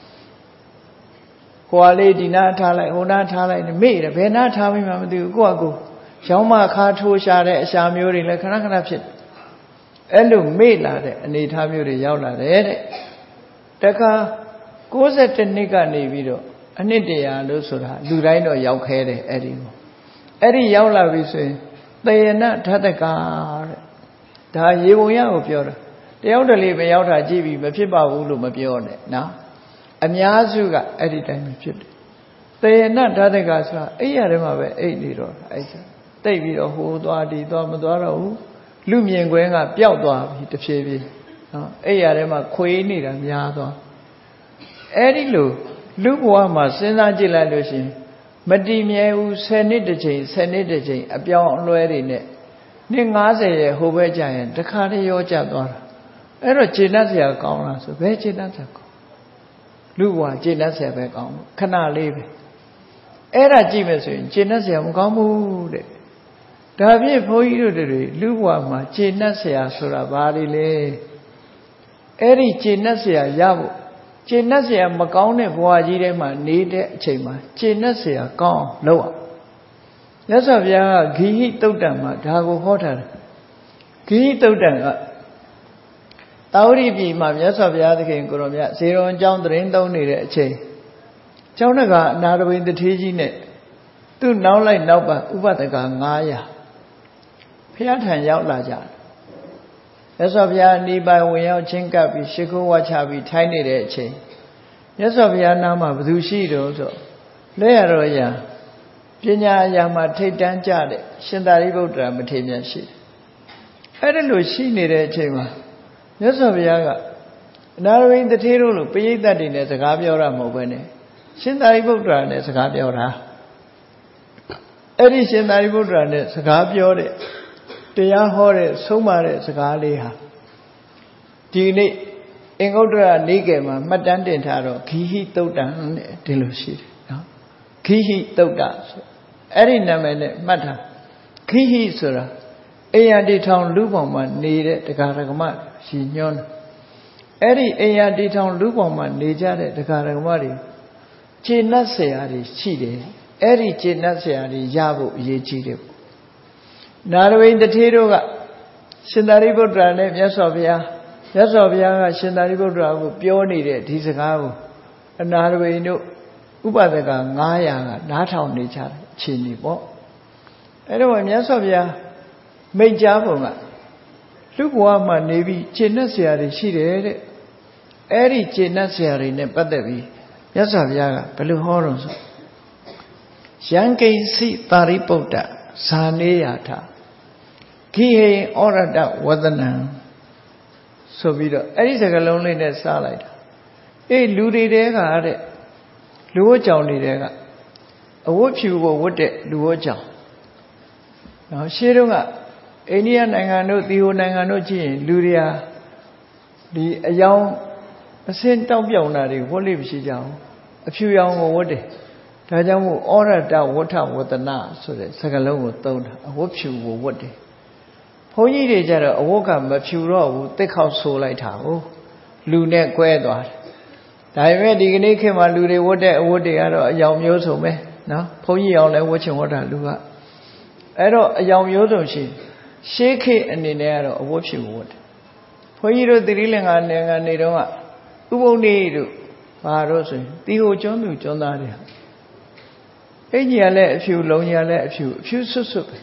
ဟိုကလေးဒီနာထားလိုက်ဟိုနာထားလိုက်မေ့တယ်ဘယ်နာထားမိမှမသိဘူးကိုကကိုရောင်းမခါထိုးရှာတဲ့အရှာမျိုးတွေလည်းခဏခဏဖြစ်အဲ့လိုမေ့လာတဲ့အနေအထားမျိုးတွေရောက်လာတယ်တဲ့တခါကိုးဆယ်တစ်နှစ်ကနေပြီးတော့အနှစ်တရာလို့ဆိုတာလူတိုင်းတော့ရောက်ခဲတယ်အဲ့ဒီကိုအဲ့ဒီရောက်လာပြီဆိုရင်သေယနာဓာတကတဲ့ဒါရေပုံရကိုပြောတာတယောက်တလေမရောက်တာကြည့်ပြီးမဖြစ်ပါဘူးလို့မပြောနဲ့နော်အများစုကအဲ့ဒီတိုင်းပဲဖြစ်တယ်သေယနာဓာတကဆိုတာအဲ့ရထဲမှာပဲအိတ်နေတော့အဲ့ဒါတိတ်ပြီးတော့ဟိုသွားဒီသွားမသွားတော့ဘူးလူမြင်ကွင်းကပျောက်သွားပြီတဖြည်းဖြည်းနော်အဲ့ရထဲမှာခွေးနေတာများသွားအဲ့ဒီလိုလူဘဝမှာစဉ်းစားကြည့်လိုက်လို့ရှိရင်မတည်မြဲဘူးဆယ်နှစ်တစ်ချိန်ဆယ်နှစ်တစ်ချိန်အပြောင်းအလဲတွေနဲ့နှစ်ငါးဆယ်ရဲ့ဟိုဘက်ကျရင်တခါတည်းရောကျသွားတာအဲ့တော့ခြေနှက်เสียကောင်းလားဆိုဘယ်ခြေနှက်เสียကောင်းလူဘဝခြေနှက်เสียပဲကောင်းခဏလေးပဲအဲ့ဒါကြည့်မယ်ဆိုရင်ခြေနှက်เสียမကောင်းဘူးတဲ့ဒါဖြင့်ဘုန်းကြီးတို့တွေလူဘဝမှာခြေနှက်เสียဆိုတာဘာတွေလဲအဲ့ဒီခြေနှက်เสียရဖို့ခြေနှက်เสียမကောင်းတဲ့ဘဝကြီးထဲမှာနေတဲ့အချိန်မှာခြေနှက်เสียကောင်းလို့အောင်မြတ်စွာဘုရားကဂိဟိတုတ်တံမှာဒါကိုဟောထားတယ်ဂိဟိတုတ်တံကတာဝတိပြည်မှာမြတ်စွာဘုရားသခင်ကိုရောမြတ်ဇေရုံအကြောင်းသတင်းသုံးနေတဲ့အချိန်ကျောင်းတကအနာရဝိတထေးကြီးနဲ့သူ့နောက်လိုက်နောက်ပါဥပဒကငါးရာဘုရားထံရောက်လာကြတယ်မြတ်စွာဘုရားနိဗ္ဗာန်ဝင်ရောက်ချင်းကပ်ပြီးရှိခိုးဝါချပြီးထိုင်းနေတဲ့အချိန်မြတ်စွာဘုရားနာမှာဘယ်သူရှိတော့ဆိုလက်ရတော်ရာပညာအရာမှာထိတ်တန်းကြတဲ့ရှင်သာရိပုတ္တရာမထေရမြတ်ရှိတယ်အဲ့ဒါလို့ရှိနေတဲ့အချိန်မှာမြတ်စွာဘုရားကအနာရဝိတထေးတို့လိုပရိသတ်တွေနဲ့စကားပြောတာမဟုတ်ဘဲနဲ့ရှင်သာရိပုတ္တရာနဲ့စကားပြောတာအဲ့ဒီရှင်သာရိပုတ္တရာနဲ့စကားပြောတဲ့တရားဟောတဲ့ဆုံးမတဲ့စကားလေးဟာဒီနေ့အင်္ဂုတ္တရနေကယ်မှာမှတ်တမ်းတင်ထားတော့ဂိဟိတုတ်တံနဲ့ဒီလိုရှိတယ်နော်ဂိဟိတုတ်တဆိုအဲ့ဒီနာမည်နဲ့မှတ်ထားဂိဟိဆိုတာအိယာတိထောင်လူပေါင်းမှာနေတဲ့တရားဓမ္မရှိညွှန်းတယ်အဲ့ဒီအိယာတိထောင်လူပေါင်းမှာနေကြတဲ့တရားဓမ္မတွေခြေနှက်เสียတွေရှိတယ်အဲ့ဒီခြေနှက်เสียတွေရဖို့အရေးကြီးတယ်နာရဝိတထေးတို့ကရှင်သာရိပုတ္တရာနဲ့မြတ်စွာဘုရားမြတ်စွာဘုရားကရှင်သာရိပုတ္တရာကိုပြောနေတဲ့ဒီစကားကိုအနာရဝိတို့ဥပဒကငါးရာကနားထောင်နေကြတယ်အချိန်ကြီးပေါ့အဲ့တော့မြတ်စွာဘုရားမိန့်ကြားပုံကလူဘဝမှာနေပြီးခြေနှက်เสียတွေရှိတယ်တဲ့အဲ့ဒီခြေနှက်เสียတွေနဲ့ပတ်သက်ပြီးမြတ်စွာဘုရားကဘယ်လိုဟောတော့ဆိုယံကိဉ္စိသာရိပုတ္တဇာနေယထာဂိဟိဩရတဝဒနံဆိုပြီးတော့အဲ့ဒီစကားလုံးလေးနဲ့စလိုက်တာအေးလူတွေတဲကတဲ့လူဝတ်ကြောင်တွေတဲကအဝတ်ဖြူကိုဝတ်တဲ့လူဝတ်ကြောင်နော်ရှေးတုန်းကအိန္ဒိယနိုင်ငံတို့သီဟိုနိုင်ငံတို့ကြည့်ရင်လူတွေဟာဒီအယောင်အစင်းတောက်ပြောင်တာတွေဝတ်လို့မရှိကြဘူးအဖြူရောင်ကိုဝတ်တယ်ဒါကြောင့်မို့ဩရတဝဋ္ဌဝဒနာဆိုတဲ့စကားလုံးကိုသုံးတာအဝတ်ဖြူကိုဝတ်တယ်ဘုန်းကြီးတွေကြတော့အဝတ်ကမဖြူတော့ဘူးတစ်ခေါက်ဆိုလိုက်တာကိုလူနဲ့ကွဲသွားတယ်ဒါပေမဲ့ဒီကနေ့ခေတ်မှာလူတွေဝတ်တဲ့အဝတ်တွေကတော့အယောင်မျိုးစုံပဲနော်ဘုန်းကြီးအောင်လည်းဝတ်ချင်ဝတ်တာလူကအဲ့တော့အယောင်မျိုးစုံရှိရှေးခေတ်အနေနဲ့ကတော့အဝတ်ဖြူဝတ်တယ်ဘုန်းကြီးတို့သီရိလင်္ကာနိုင်ငံနေတော့ကဥပုံနေတို့ဘာလို့ဆိုရင်တီဟိုကျွန်းသူကျွန်းသားတွေအင်ကြီးကလည်းအဖြူလုံးကြီးကလည်းအဖြူအဖြူဆွတ်ဆွတ်ပဲ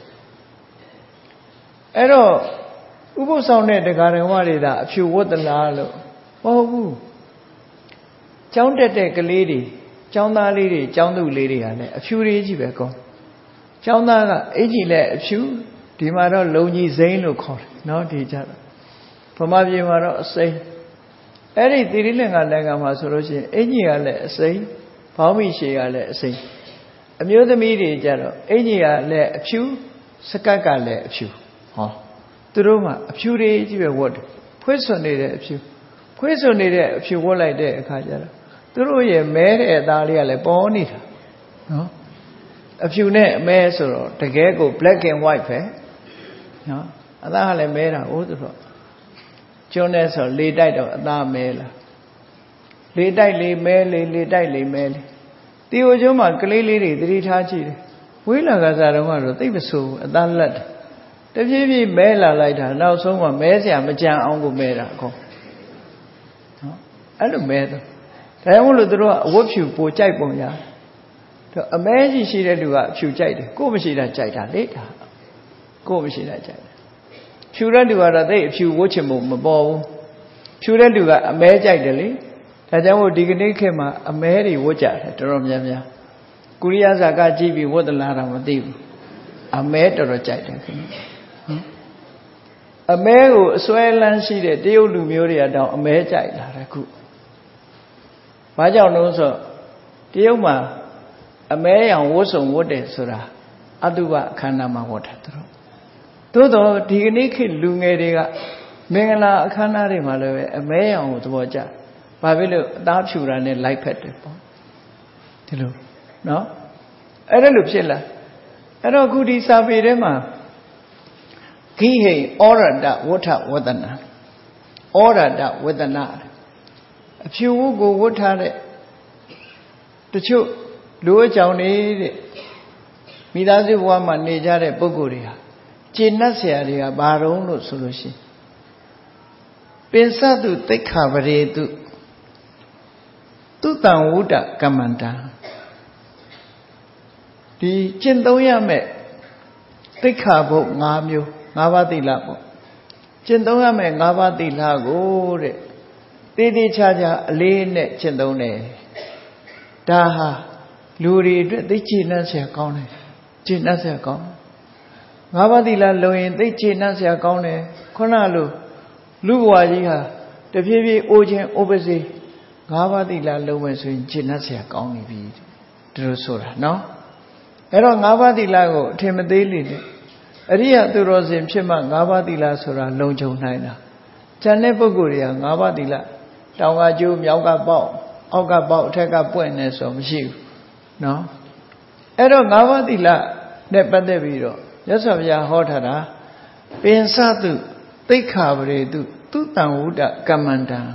အဲ့တော့ဥပုသ်ဆောင်တဲ့တရားဓမ္မတွေဒါအဖြူဝတ်သလားလို့မဟုတ်ဘူးကျောင်းတက်တဲ့ကလေးတွေကျောင်းသားလေးတွေကျောင်းသူလေးတွေကလည်းအဖြူလေးကြီးပဲကောကျောင်းသားကအင်ကြီးလည်းအဖြူဒီမှာတော့လုံကြီးစိမ့်လို့ခေါ်တယ်နော်ဒီကြတော့ဗမာပြည်မှာတော့အစိမ်းအဲ့ဒီသီရိလင်္ကာနိုင်ငံမှာဆိုလို့ရှိရင်အင်ကြီးကလည်းအစိမ်းဘောင်းမီရှည်ကလည်းအစိမ်းအမျိုးသမီးတွေကြတော့အင်ကြီးကလည်းအဖြူစကတ်ကလည်းအဖြူဟောသူတို့မှအဖြူတွေကြီးပဲဝတ်တယ်ဖွေးစွန်နေတဲ့အဖြူဖွေးစွန်နေတဲ့အဖြူဝတ်လိုက်တဲ့အခါကျတော့သူတို့ရဲ့မဲတဲ့အသားလေးကလည်းပေါ်နေတာနော်အဖြူနဲ့အမဲဆိုတော့တကယ်ကို black and white ပဲနော်အသားကလည်းမဲတာဟိုသူတို့ကျွန်းနဲ့ဆိုလေတိုက်တော့အသားမဲလာလေတိုက်လေမဲလေလေတိုက်လေမဲလေတီဟိုကျွန်းမှာကလေးလေးတွေသတိထားကြည့်တယ်ဝိလာကစားတော့ကတော့သိမဆိုးဘူးအသားလက်တယ်တဖြည်းဖြည်းမဲလာလိုက်တာနောက်ဆုံးမှမဲစရာမကြံအောင်ကိုမဲတာအကုန်နော်အဲ့လိုမဲတော့ဒါကြောင့်မို့လို့သူတို့ကအဝတ်ဖြူပိုကြိုက်ပုံရတော့အမဲကြီးရှိတဲ့လူကအဖြူကြိုက်တယ်ကိုမရှိတာကြိုက်တာလေဒါကိုမရှိတာကြိုက်တယ်ဖြူတဲ့လူကတော့သိအဖြူဝတ်ချင်မှုမပေါ်ဘူးဖြူတဲ့လူကအမဲကြိုက်တယ်လေဒါကြောင့်မို့ဒီကနေ့ခေတ်မှာအမဲတွေဝတ်ကြတယ်တော်တော်များများကုရိယာဇာကကြည့်ပြီးဝတ်သလားတော့မသိဘူးအမဲတော်တော်ကြိုက်တယ်ခင်ဗျအမဲကိုအစွဲလန်းရှိတဲ့တရုတ်လူမျိုးတွေတောင်အမဲကြိုက်လာတယ်ခုဘာကြောင့်လို့ဆိုတရုတ်မှာအမဲရောင်ဝတ်စုံဝတ်တယ်ဆိုတာအတုပအခမ်းအနားမှာဝတ်တာသူတို့သို့တော့ဒီကနေ့ခေတ်လူငယ်တွေကမင်္ဂလာအခမ်းအနားတွေမှာလည်းပဲအမဲရောင်ကိုသဘောကျဘာဖြစ်လို့အသားဖြူတာနဲ့လိုက်ဖက်တယ်ပေါ့ဒီလိုနော်အဲ့ဒါလို့ဖြစ်လာအဲ့တော့ခုဒီစာပေထဲမှာခိဟိဩရတဝဋ္ဌဝဒနာဩရတဝဒနာအဖြူဝတ်ကိုဝတ်ထားတဲ့တချို့လူအကြောင်းနေတဲ့မိသားစုဘဝမှာနေကြတဲ့ပုဂ္ဂိုလ်တွေဟာကျေနပ်เสียတွေကဘာတုံးလို့ဆိုလို့ရှိရင်ပင်စတုသိက္ခာပရေတုသူတံဝုဒ္ဒကမ္မန္တံဒီကျင့်သုံးရမယ့်သိက္ခာဘုတ်၅မျိုး၅ပါးသီလပေါ့ကျင့်သုံးရမယ့်၅ပါးသီလကိုတဲ့တေးသေးချာချာအလေးနဲ့ကျင့်သုံးတယ်ဒါဟာလူတွေအတွက်သိကျင့်နှံ့เสียကောင်းတယ်ကျင့်နှံ့เสียကောင်းငါးပါးသီလလုံရင်သိကျင့်နှံ့เสียကောင်းတယ်ခုနလိုလူဘဝကြီးဟာတဖြည်းဖြည်းအိုးခြင်းအိုးပစေငါးပါးသီလလုံမယ်ဆိုရင်ကျင့်နှံ့เสียကောင်းနေပြီဒီလိုဆိုတာနော်အဲ့တော့ငါးပါးသီလကိုအထင်မသေးလေနဲ့အရိယသူတော်စင်ဖြစ်မှငါးပါးသီလဆိုတာလုံခြုံနိုင်တာဉာဏ်တဲ့ပုဂ္ဂိုလ်တွေကငါးပါးသီလတောင်ကကျိုးမြောက်ကပေါက်အောက်ကပေါက်အထက်ကပွင့်နေဆိုမရှိဘူးနော်အဲ့တော့ငါးပါးသီလနဲ့ပတ်သက်ပြီးတော့မြတ်စွာဘုရားဟောထားတာပင်စတုသိက္ခာပရေတုသူတံဝုဒ္ဒကမ္မန္တံ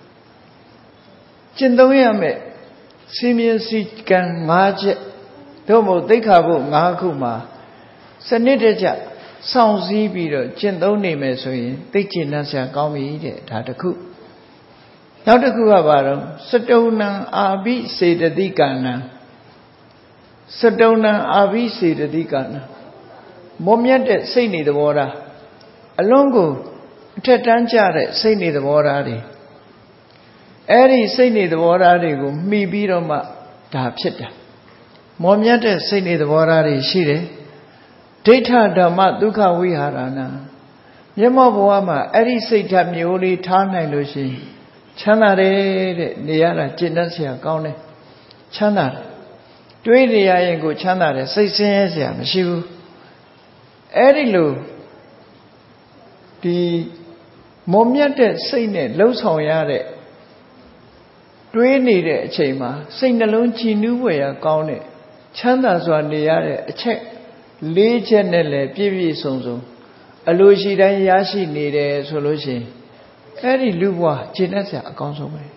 ကျင့်သုံးရမယ့်စီမင်းစည်းကံ၅ချက်တို့မို့သိက္ခာပုဒ်၅ခုမှာစနစ်တကျစောင့်စည်းပြီးတော့ကျင့်သုံးနိုင်မယ်ဆိုရင်သိကျင့်နှံ့စရာကောင်းပြီတဲ့ဒါတစ်ခုနောက်တစ်ခုကဘာတော့စတုဏံအာဘိစေတတိကဏံစတုဏံအာဘိစေတတိကဏံမွန်မြတ်တဲ့စိတ်နေသဘောထားအလုံးကိုအထက်တန်းကျတဲ့စိတ်နေသဘောထားတွေအဲ့ဒီစိတ်နေသဘောထားတွေကိုမှီပြီးတော့မှဒါဖြစ်တာမွန်မြတ်တဲ့စိတ်နေသဘောထားတွေရှိတယ်ဒိဋ္ဌဓမ္မဒုက္ခဝိဟာရဏမျက်မှောက်ဘဝမှာအဲ့ဒီစိတ်ဓာတ်မျိုးလေးထားနိုင်လို့ရှိရင်ချမ်းသာတယ်တဲ့နေရတာကျင့်တတ်เสียကောင်းတယ်ချမ်းသာတယ်တွေးနေရရင်ကိုချမ်းသာတယ်စိတ်ဆင်းရဲเสียမရှိဘူးအဲ့ဒီလိုဒီမုံမြတ်တဲ့စိတ်နဲ့လှုပ်ဆောင်ရတဲ့တွေးနေတဲ့အချိန်မှာစိတ်နှလုံးကြည်နူးဖွယ်ရာကောင်းတဲ့ချမ်းသာစွာနေရတဲ့အချက်လေးချက်နဲ့လည်းပြည့်ပြည့်စုံစုံအလိုရှိတိုင်းရရှိနေတယ်ဆိုလို့ရှိရင်အဲ့ဒီလူဘဝကျင့်တတ်စရာအကောင်းဆုံးပဲ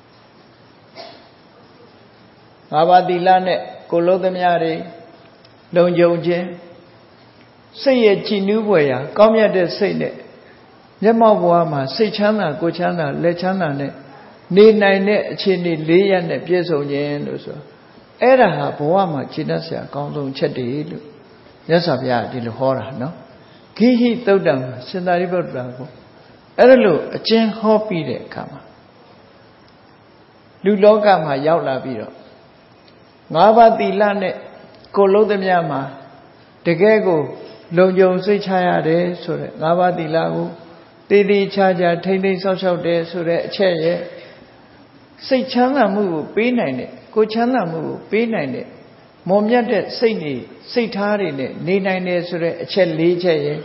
ငါးပါးသီလနဲ့ကိုလုံးသမျှတွေလုံခြုံခြင်းစိတ်ရဲ့ကြည်နူးဖွယ်ရာကောင်းမြတ်တဲ့စိတ်နဲ့မျက်မှောက်ဘဝမှာစိတ်ချမ်းသာကိုယ်ချမ်းသာလက်ချမ်းသာနဲ့နေနိုင်တဲ့အခြေအနေ၄ရပ်နဲ့ပြည့်စုံခြင်းလို့ဆိုအဲ့ဒါဟာဘဝမှာကျင့်တတ်စရာအကောင်းဆုံးချက်တွေလို့မြတ်စွာဘုရားဒီလိုဟောတာနော်ခိဟိသုတ်တံရှင်သာရိပုတ္တရာကိုအဲ့ဒါလို့အကျဉ်းဟောပြီးတဲ့အခါမှာလူလောကမှာရောက်လာပြီးတော့ငါးပါးသီလနဲ့ကိုလုံးသမျှမှာတကယ်ကိုလုံခြုံစိတ်ချရတယ်ဆိုတဲ့ငါးပါးသီလကိုတည်တည်ချာချာထိမ့်သိမ်းဆောက်ရှောက်တယ်ဆိုတဲ့အချက်ရဲ့စိတ်ချမ်းသာမှုကိုပေးနိုင်တဲ့ကိုယ်ချမ်းသာမှုကိုပေးနိုင်တဲ့မွန်မြတ်တဲ့စိတ်နေစိတ်ထားတွေနဲ့နေနိုင်တယ်ဆိုတဲ့အချက်၄ချက်ရဲ့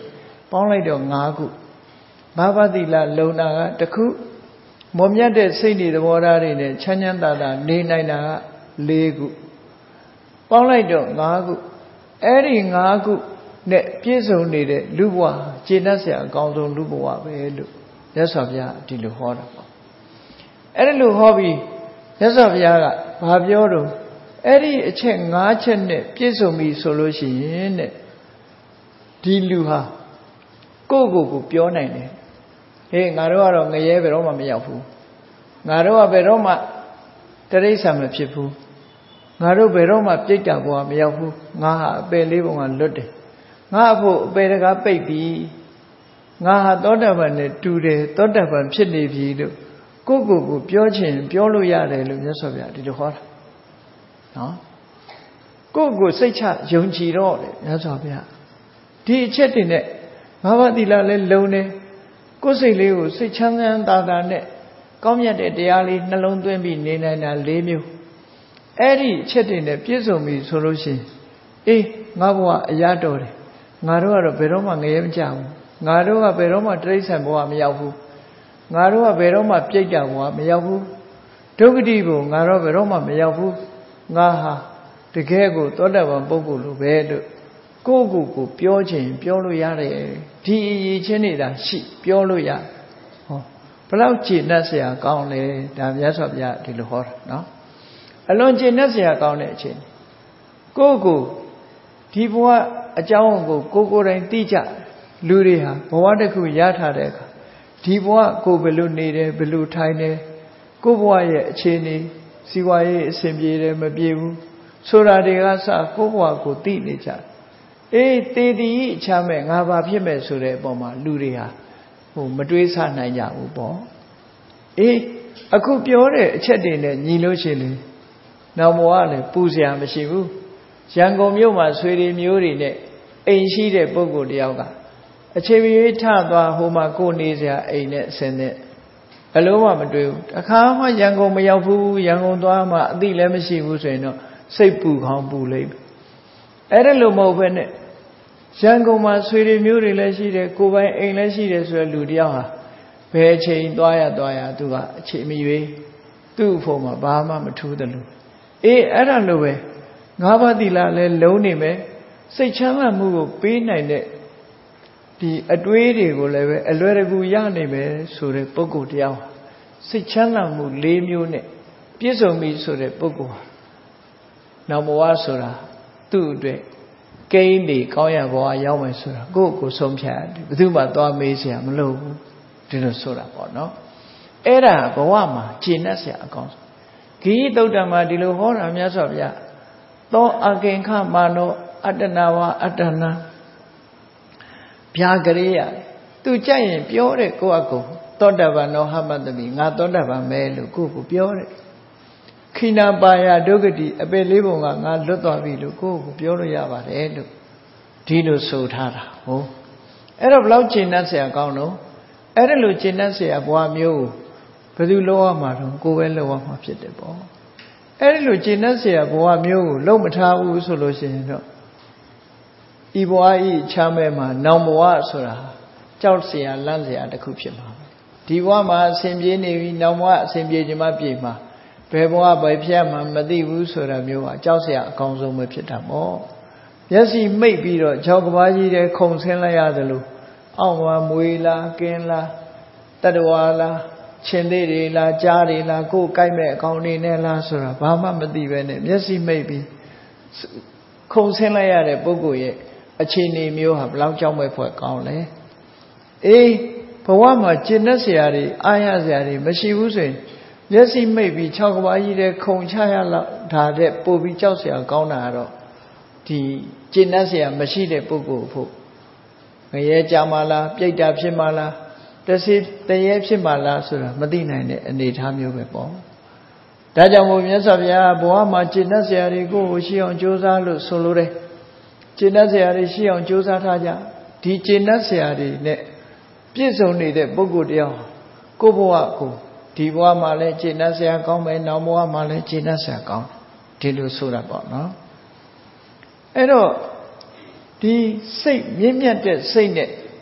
ပေါင်းလိုက်တော့၅ခုဘာဝတိလလုံတာကတစ်ခုမွန်မြတ်တဲ့စိတ်တွေသဘောထားတွေနဲ့ချမ်းချမ်းသာသာနေနိုင်တာက၄ခုပေါင်းလိုက်တော့၅ခုအဲ့ဒီ၅ခုနဲ့ပြည့်စုံနေတဲ့လူဘဝကျေနပ်စရာအကောင်းဆုံးလူဘဝပဲလို့မြတ်စွာဘုရားဒီလိုဟောတာပေါ့အဲ့ဒီလိုဟောပြီးမြတ်စွာဘုရားကဘာပြောတော့အဲ့ဒီအချက်၅ချက်နဲ့ပြည့်စုံပြီဆိုလို့ရှိရင်တဲ့ဒီလူဟာကိုယ့်ကိုယ်ကိုပြောနိုင်တယ်ဟေးငါတို့ကတော့ငရဲဘယ်တော့မှမရောက်ဘူးငါတို့ကဘယ်တော့မှတရိစ္ဆာန်မဖြစ်ဘူးငါတို့ဘယ်တော့မှပြိတ္တာဘဝမရောက်ဘူးငါဟာအပယ်လေးပုံကလွတ်တယ်ငါအဖို့အပယ်တကားပိတ်ပြီငါဟာသောတာပန်နဲ့တူတယ်သောတာပန်ဖြစ်နေပြီလို့ကိုယ့်ကိုယ်ကိုပြောချင်ပြောလို့ရတယ်လို့မြတ်စွာဘုရားဒီလိုဟောတာနော်ကိုယ့်ကိုစိတ်ချယုံကြည်တော့တယ်မြတ်စွာဘုရားဒီအချက်တွေနဲ့ဘာဝတိလလည်းလုံနေကိုယ်စိတ်လေးကိုစိတ်ချမ်းသာသာနဲ့ကောင်းမြတ်တဲ့တရားလေးနှလုံးသွင်းပြီးနေနိုင်တာ၄မျိုးအဲ့ဒီအချက်တွေနဲ့ပြည့်စုံပြီဆိုလို့ရှိရင်အေးငါဘဝအရာတော်တယ်ငါတို့ကတော့ဘယ်တော့မှငရဲမကြဘူးငါတို့ကဘယ်တော့မှတိရစ္ဆာန်ဘဝမရောက်ဘူးငါတို့ကဘယ်တော့မှပြိတ္တာဘဝမရောက်ဘူးဒုက္ခတိဘုံငါတော့ဘယ်တော့မှမရောက်ဘူးငါဟာတကယ်ကိုသောတာပန်ပုဂ္ဂိုလ်လိုပဲလို့ကိုယ့်ကိုယ်ကိုပြောချင်ပြောလို့ရတယ်ဒီအရေးချင်းနေတာရှိပြောလို့ရဟောဘလောက်ကျေနပ်စရာကောင်းလဲဒါမြတ်စွာဘုရားဒီလိုဟောတာနော်အလွန်ကျေနပ်စရာကောင်းတဲ့အချိန်ကိုယ့်ကိုဒီဘဝအကြောင်းကိုကိုကိုယ်တိုင်သိကြလူတွေဟာဘဝတစ်ခုရထားတဲ့အခါဒီဘဝကိုဘယ်လိုနေတယ်ဘယ်လိုထိုင်တယ်ကိုယ့်ဘဝရဲ့အခြေအနေစီဝါရေးအစဉ်ပြေတယ်မပြေဘူးဆိုတာတွေကစကိုယ့်ဘဝကိုသိနေကြအေးတေတီအချမ်းမဲ့ငါဘာဖြစ်မဲ့ဆိုတဲ့အပေါ်မှာလူတွေဟာဟိုမတွေးဆနိုင်ကြဘူးပေါ့အေးအခုပြောတဲ့အချက်တွေနဲ့ညီလို့ရှိရင်နောက်ဘဝလည်းပူစရာမရှိဘူးရန်ကုန်မြို့မှာဆွေတွေမျိုးတွေနဲ့အိမ်ရှိတဲ့ပုဂ္ဂိုလ်တယောက်ကအချိန်ပြေးထသွားဟိုမှာကိုနေစရာအိမ်နဲ့အစင်းနဲ့အလုံးဝမတွေ့ဘူးအခါမှရန်ကုန်မရောက်ဘူးရန်ကုန်သွားမှအသိလည်းမရှိဘူးဆိုရင်တော့စိတ်ပူခေါင်းပူလိမ့်မယ်အဲ့ဒါလိုမဟုတ်ဘဲနဲ့ရန်ကုန်မှာဆွေတွေမျိုးတွေလည်းရှိတယ်ကိုယ်ပိုင်အိမ်လည်းရှိတယ်ဆိုတဲ့လူတယောက်ဟာဘယ်အချိန်သွားရသွားရသူကအချိန်မရွေးသူ့အဖို့မှာဘာမှမထူးတယ်လို့အေးအဲ့ဒါလိုပဲငါးပါးသီလလည်းလုံးနေမယ်စိတ်ချမ်းသာမှုကိုပေးနိုင်တဲ့ဒီအတွေးတွေကိုလည်းပဲအလွယ်တကူရနိုင်မယ်ဆိုတဲ့ပုဂ္ဂိုလ်တယောက်စိတ်ချမ်းသာမှု၄မျိုးနဲ့ပြည့်စုံပြီဆိုတဲ့ပုဂ္ဂိုလ်ဟာနောက်ဘဝဆိုတာသူ့အတွက်ကိန်းတွေကောင်းရဘဝရောက်မယ်ဆိုတာကိုယ့်ကိုယ်ဆုံးဖြတ်တယ်ဘယ်သူမှသွားမေးစရာမလိုဘူးဒီလိုဆိုတာပေါ့နော်အဲ့ဒါဘဝမှာကျေနပ်စရာအကောင်းဆုံးဂိသုတ်တံမှာဒီလိုဟောတာမြတ်စွာဘုရားသောအကင်ခမာနောအတ္တနာဝအတ္တနာဗျာကလေးရသူကြိုက်ရင်ပြောတယ်ကိုယ့်အကူသောတပန်နောဟမတမိငါသောတပန်ပဲလို့ကိုယ့်ကိုပြောတယ်ခိနာပါယဒုက္ခတိအပယ်လေးပုံကငါလွတ်သွားပြီလို့ကိုယ့်ကိုပြောလို့ရပါတယ်လို့ဒီလိုဆိုထားတာဟုတ်အဲ့တော့ဘလောက်ကျေနပ်စရာကောင်းတော့အဲ့ဒါလိုကျေနပ်စရာဘဝမျိုးကိုဘယ်သူလောက်ရမှာတော့ကိုယ်ပဲလောက်ရမှာဖြစ်တယ်ပေါ့အဲ့ဒီလိုကျေနပ်စရာဘဝမျိုးကိုလုံးမထားဘူးဆိုလို့ရှိရင်တော့ဤဘဝဤချမ်းမဲ့မှာနောင်ဘဝဆိုတာကြောက်စရာလန့်စရာတစ်ခုဖြစ်မှာဒီဘဝမှာအစဉ်ပြေနေပြီနောင်ဘဝအစဉ်ပြေချင်မှပြေမှာဘယ်ဘဝပဲဖြတ်မှမသိဘူးဆိုတာမျိုးကကြောက်စရာအကောင်းဆုံးပဲဖြစ်တာပေါ့မျက်စိမိတ်ပြီးတော့၆ကဘာကြီးတဲ့ခုံဆင်းလိုက်ရတယ်လို့အောက်မှာမွေလားကင်းလားတတဝါလားရှင်သေးတွေလားကြားတွေလားကိုယ်ကြိုက်မဲ့အကောင်းနေနဲ့လားဆိုတာဘာမှမသိပဲနဲ့မျက်စိမိတ်ပြီးခုံဆင်းလိုက်ရတဲ့ပုဂ္ဂိုလ်ရဲ့အခြေအနေမျိုးဟာဘလောက်ကြောက်မဲ့ဖွယ်ကောင်းလဲအေးဘဝမှာကျင့်တတ်စရာတွေအားရစရာတွေမရှိဘူးဆိုရင်မျက်စိမိတ်ပြီး၆ကဘာကြီးတဲ့ခုံချရလောက်ဒါတဲ့ပို့ပြီးကြောက်စရာကောင်းတာကတော့ဒီကျင့်တတ်စရာမရှိတဲ့ပုဂ္ဂိုလ်ဖို့ငရဲကြမှာလားပြိတ္တာဖြစ်မှာလားတစီတရေဖြစ်မှာလားဆိုတာမသိနိုင်တဲ့အနေအထားမျိုးပဲပေါ့ဒါကြောင့်မို့မြတ်စွာဘုရားဘဝမှာကျင့်တတ်စရာတွေကိုရှိအောင်ကြိုးစားလို့ဆိုလိုတယ်ကျင့်တတ်စရာတွေရှိအောင်ကြိုးစားထားကြဒီကျင့်တတ်စရာတွေနဲ့ပြည့်စုံနေတဲ့ပုဂ္ဂိုလ်တယောက်ကိုယ့်ဘဝကိုဒီဘဝမှာလည်းကျင့်တတ်စရာကောင်းမယ်နောက်ဘဝမှာလည်းကျင့်တတ်စရာကောင်းဒီလိုဆိုတာပေါ့နော်အဲ့တော့ဒီစိတ်မြင့်မြတ်တဲ့စိတ်နဲ့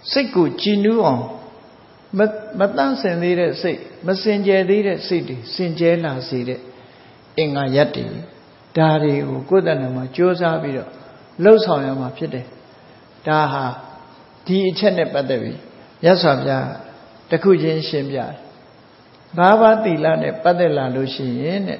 စိတ်ကိုကြည်နူးအောင်မမတန့်စင်သေးတဲ့စိတ်မစင်ကြယ်သေးတဲ့စိတ်တွေစင်ကြယ်လာစေတဲ့အင်္ဂါရပ်တွေဒါတွေကိုကိုယ်တဏ္ဍာမှာကြိုးစားပြီးတော့လှုပ်ဆောင်ရမှာဖြစ်တယ်ဒါဟာဒီအချက်နဲ့ပတ်သက်ပြီးမြတ်စွာဘုရားတခုချင်းရှင်းပြတယ်ဘာဝသီလနဲ့ပတ်သက်လာလို့ရှိရင်တဲ့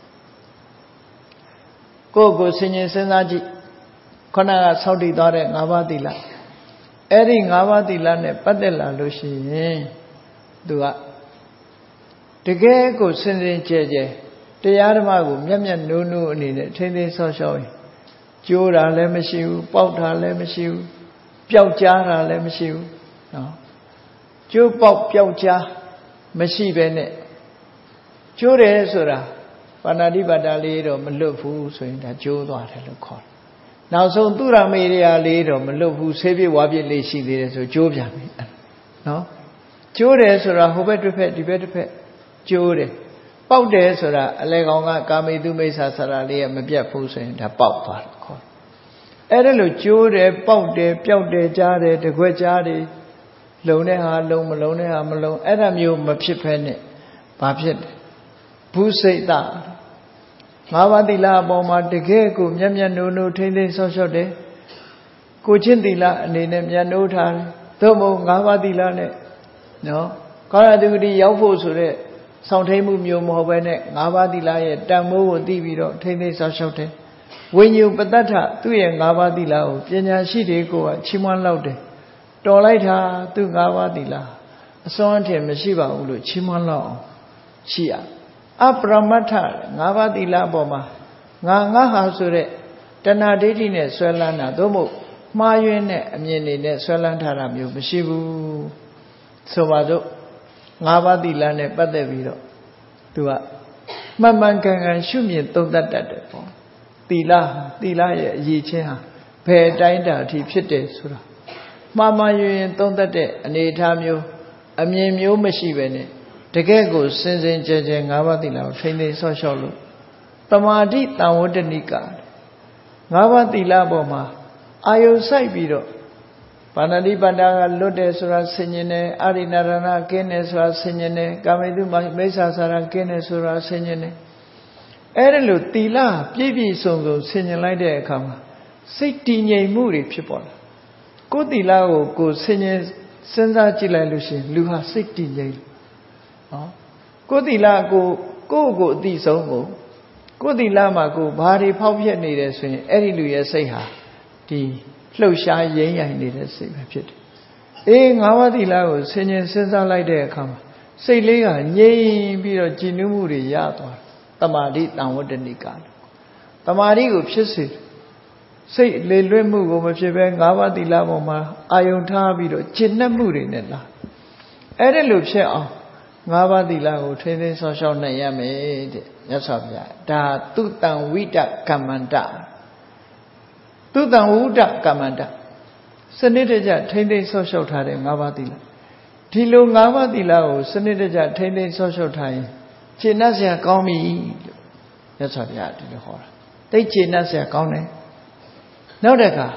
ကိုယ့်ကိုယ်ဆင်ခြင်စဉ်းစားကြည့်ခဏကဆောက်တည်သွားတဲ့ငါးပါးသီလအဲ့ဒီငါးပါးသီလနဲ့ပတ်သက်လာလို့ရှိရင်သူကတကယ်ကိုစင်စင်ကြဲကြဲတရားဓမ္မကိုမျက်မျက်နှိုးနှိုးအနေနဲ့ထိမ့်သိမ်းဆောက်ရှောက်ရင်ကျိုးတာလည်းမရှိဘူးပေါက်တာလည်းမရှိဘူးပျောက်ကြားတာလည်းမရှိဘူးနော်ကျိုးပေါက်ပျောက်ကြားမရှိပဲနဲ့ကျိုးတယ်ဆိုတာပါဏာတိပါဒလေးတော့မလွတ်ဘူးဆိုရင်ဒါကျိုးသွားတယ်လို့ခေါ်တယ်နောက်ဆုံးသူရမေရိယာလေးတော့မလွတ်ဘူးဆေးပြဝါပြလေးရှိသေးတယ်ဆိုကျိုးပြန်ပြီနော်ကျိုးတယ်ဆိုတာဟိုဘက်တစ်ဖက်ဒီဘက်တစ်ဖက်ကျိုးတယ်ပေါက်တယ်ဆိုတာအလဲကောင်ကကာမေတုမိစ္ဆာဆရာလေးကမပြတ်ဘူးဆိုရင်ဒါပေါက်သွားတယ်ခေါ်အဲ့ဒါလို့ကျိုးတယ်ပေါက်တယ်ပျောက်တယ်ကြားတယ်တကွက်ကြားတယ်လုံတဲ့ဟာလုံမလုံတဲ့ဟာမလုံအဲ့ဒါမျိုးမဖြစ်ဖဲနဲ့ဘာဖြစ်တယ်ဘူးစိတ်တငါးပါးသီလအပေါ်မှာတကယ်ကိုမျက်မျက်နှိုးနှိုးထိမ့်သိမ်းဆောက်ရှောက်တယ်ကိုချင်းသီလအနေနဲ့မျက်နှိုးထားတယ်သို့မဟုတ်ငါးပါးသီလနဲ့နော်ကောရတုဂတိရောက်ဖို့ဆိုတဲ့ဆောင်ထိန်မှုမျိုးမဟုတ်ဘဲနဲ့ငါးပါးသီလရဲ့တန်ဖိုးကိုသိပြီးတော့ထိမ့်သိမ်းဆောက်ရှောက်တယ်ဝိညာဉ်ပတ္တထသူ့ရဲ့ငါးပါးသီလကိုပညာရှိတွေကိုကချီးမွမ်းလောက်တယ်တော်လိုက်တာသူငါးပါးသီလအစွမ်းအထင်မရှိပါဘူးလို့ချီးမွမ်းလောက်အောင်ရှိရအပရမတ္ထငါးပါးသီလအပေါ်မှာငါငါဟာဆိုတဲ့တဏှာဒိဋ္ဌိနဲ့ဆွဲလန်းတာသို့မဟုတ်မှားယွင်းတဲ့အမြင်တွေနဲ့ဆွဲလန်းထားတာမျိုးမရှိဘူးဆိုပါစို့ငါးပါးသီလနဲ့ပတ်သက်ပြီးတော့သူကမှန်မှန်ကန်ကန်ရှုမြင်သုံးသပ်တတ်တယ်ပေါ့သီလသီလရဲ့အရေးချင်းဟာဘယ်တိုင်းတာအထိဖြစ်တယ်ဆိုတာမှားမှန်ရင်သုံးသပ်တဲ့အနေအထားမျိုးအမြင်မျိုးမရှိပဲနဲ့တကယ်ကိုစင်စင်ကြဲကြဲငါးပါးသီလကိုထိမ့်သိမ်းဆော့ရှော့လို့တမာတိတံဝတ္တနိကငါးပါးသီလပေါ်မှာအာယုစိုက်ပြီးတော့ပါဏာတိပါဒကလွတ်တယ်ဆိုတာဆင်ញင်တယ်အာရိဏရဏကင်းတယ်ဆိုတာဆင်ញင်တယ်ကာမေတုမိစ္ဆာစာရကင်းတယ်ဆိုတာဆင်ញင်တယ်အဲ့ဒါလို့သီလပြည့်ပြည့်စုံစုံဆင်ញင်လိုက်တဲ့အခါမှာစိတ်တည်ငြိမ်မှုတွေဖြစ်ပေါ်လာကိုယ်သီလကိုကိုယ်ဆင်ញင်စဉ်းစားကြည့်လိုက်လို့ရှိရင်လူဟာစိတ်တည်ငြိမ်နော်ကိုယ်သီလကိုကိုယ့်ကိုအတိဆုံးကိုကိုယ်သီလမှာကိုဘာတွေဖောက်ပြက်နေတယ်ဆိုရင်အဲ့ဒီလူရဲ့စိတ်ဟာဒီလှုပ်ရှားရင်းရိုင်နေတဲ့စိတ်ပဲဖြစ်တယ်အေးငါးပါးသီလကိုဆင်ញင်စဉ်းစားလိုက်တဲ့အခါမှာစိတ်လေးကငြိမ်ပြီးတော့ကြည်နူးမှုတွေရသွားတယ်တမာတိတံဝတ္တနိကတမာတိကိုဖြစ်စေစိတ်လေလွတ်မှုကိုမဖြစ်ဘဲငါးပါးသီလပေါ်မှာအာယုံထားပြီးတော့ကျင့်နှက်မှုတွေနဲ့လာအဲ့ဒါလိုဖြစ်အောင်ငါးပါးသီလကိုထိမ့်သိမ်းဆောက်ရှောက်နိုင်ရမယ်တဲ့မြတ်စွာဘုရားဒါသူတံဝိတကမ္မန္တသူတံဝုဒ္ဒကမ္မန္တစနစ်တကျထိမ့်သိမ်းဆောက်ရှောက်ထားတဲ့ငါးပါးသီလဒီလိုငါးပါးသီလကိုစနစ်တကျထိမ့်သိမ်းဆောက်ရှောက်ထားရင်ကျေနပ်စရာကောင်းပြီလို့မြတ်စွာဘုရားဒီလိုဟောတာသိကျေနပ်စရာကောင်းတယ်နောက်တစ်ခါ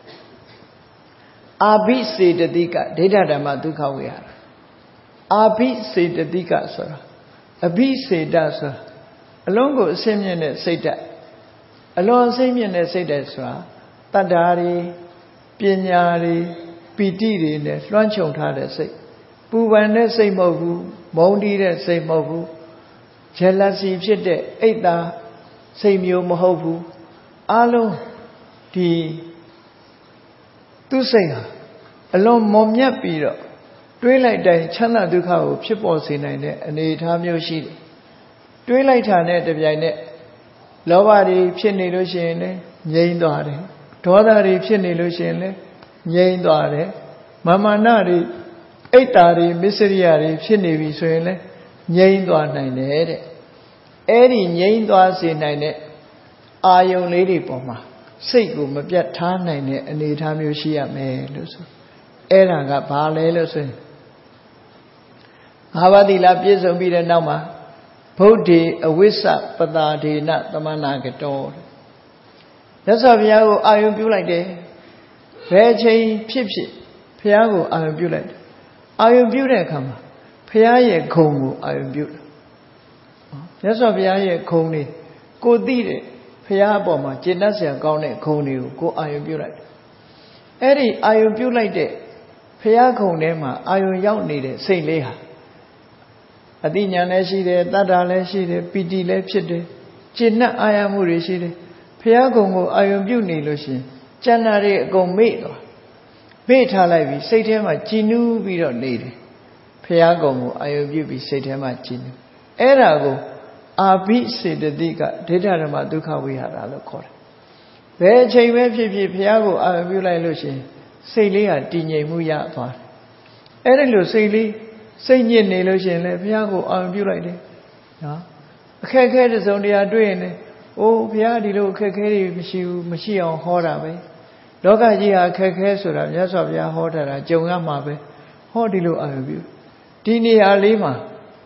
အာဘိစေတတိကဒိဋ္ဌဓမ္မဒုက္ခဝေဟာအာဘိစေတတိကဆိုတာအဘိစေတဆိုတာအလုံးကိုအစင်းမြင့်တဲ့စိတ်ဓာတ်အလွန်အစင်းမြင့်တဲ့စိတ်ဓာတ်ဆိုတာတတ္တာတွေပညာတွေပီတိတွေနဲ့လွှမ်းခြုံထားတဲ့စိတ်ပူပန်တဲ့စိတ်မဟုတ်ဘူးမုန်းတီးတဲ့စိတ်မဟုတ်ဘူး jealousy ဖြစ်တဲ့အိတ်တာစိတ်မျိုးမဟုတ်ဘူးအလုံးဒီသူစိတ်ဟာအလွန်မွန်မြတ်ပြီးတော့တွေးလိုက်တိုင်းချမ်းသာဒုက္ခကိုဖြစ်ပေါ်စေနိုင်တဲ့အနေအထားမျိုးရှိတယ်တွေးလိုက်တာနဲ့တပြိုင်နက်လောဘတွေဖြစ်နေလို့ရှိရင်လည်းငြိမ်းသွားတယ်ဒေါသတွေဖြစ်နေလို့ရှိရင်လည်းငြိမ်းသွားတယ်မာမာနတွေအိတ်တာတွေမစ္စရိယတွေဖြစ်နေပြီဆိုရင်လည်းငြိမ်းသွားနိုင်တယ်တဲ့အဲ့ဒီငြိမ်းသွားစေနိုင်တဲ့အာယုံလေးတွေပေါ်မှာစိတ်ကိုမပြတ်ထားနိုင်တဲ့အနေအထားမျိုးရှိရမယ်လို့ဆိုအဲ့ဒါကဘာလဲလို့ဆိုရင်ငါးပါးသီလပြည့်စုံပြီးတဲ့နောက်မှာဗုဒ္ဓေအဝိစ္စပတာဒေနသမဏကတောမြတ်စွာဘုရားကိုအာယုံပြုလိုက်တယ်ဘယ်ချိန်ဖြစ်ဖြစ်ဘះကိုအာယုံပြုလိုက်အာယုံပြုတဲ့အခါမှာဘုရားရဲ့ဂုဏ်ကိုအာယုံပြုတယ်မြတ်စွာဘုရားရဲ့ဂုဏ်တွေကိုသိတဲ့ဘုရားအပေါ်မှာကျေနပ်စရာကောင်းတဲ့ဂုဏ်တွေကိုကိုအာယုံပြုလိုက်တယ်အဲ့ဒီအာယုံပြုလိုက်တဲ့ဘုရားဂုဏ်ထဲမှာအာယုံရောက်နေတဲ့စိတ်လေးဟာအတိညာလည်းရှိတယ်တတ္တာလည်းရှိတယ်ပီတိလည်းဖြစ်တယ်ကျေနပ်အာရမှုတွေရှိတယ်ဘုရားဂုဏ်ကိုအာယုံပြုနေလို့ရှိရင်ကျန်တာတွေအကုန်မေ့သွားမေ့ထားလိုက်ပြီးစိတ်ထဲမှာကြည်နူးပြီးတော့နေတယ်ဘုရားဂုဏ်ကိုအာယုံပြုပြီးစိတ်ထဲမှာကြည်နူးအဲ့ဒါကိုအာဘိစေတသိကဒိဋ္ဌဓမ္မဒုက္ခဝိဟာရလို့ခေါ်တယ်ဘယ်အချိန်ပဲဖြစ်ဖြစ်ဘုရားကိုအာရုံပြုလိုက်လို့ရှိရင်စိတ်လေးဟာတည်ငြိမ်မှုရသွားတယ်အဲ့ဒီလိုစိတ်လေးစိတ်ညစ်နေလို့ရှိရင်လည်းဘုရားကိုအာရုံပြုလိုက်တယ်နော်အခက်အခဲတစ်စုံတရာတွေ့ရင်လည်းအိုးဘုရားဒီလိုအခက်အခဲတွေမရှိဘူးမရှိအောင်ဟောတာပဲလောကကြီးဟာအခက်အခဲဆိုတာမြတ်စွာဘုရားဟောထားတာကြုံရမှာပဲဟောဒီလိုအာရုံပြုဒီနေရာလေးမှာ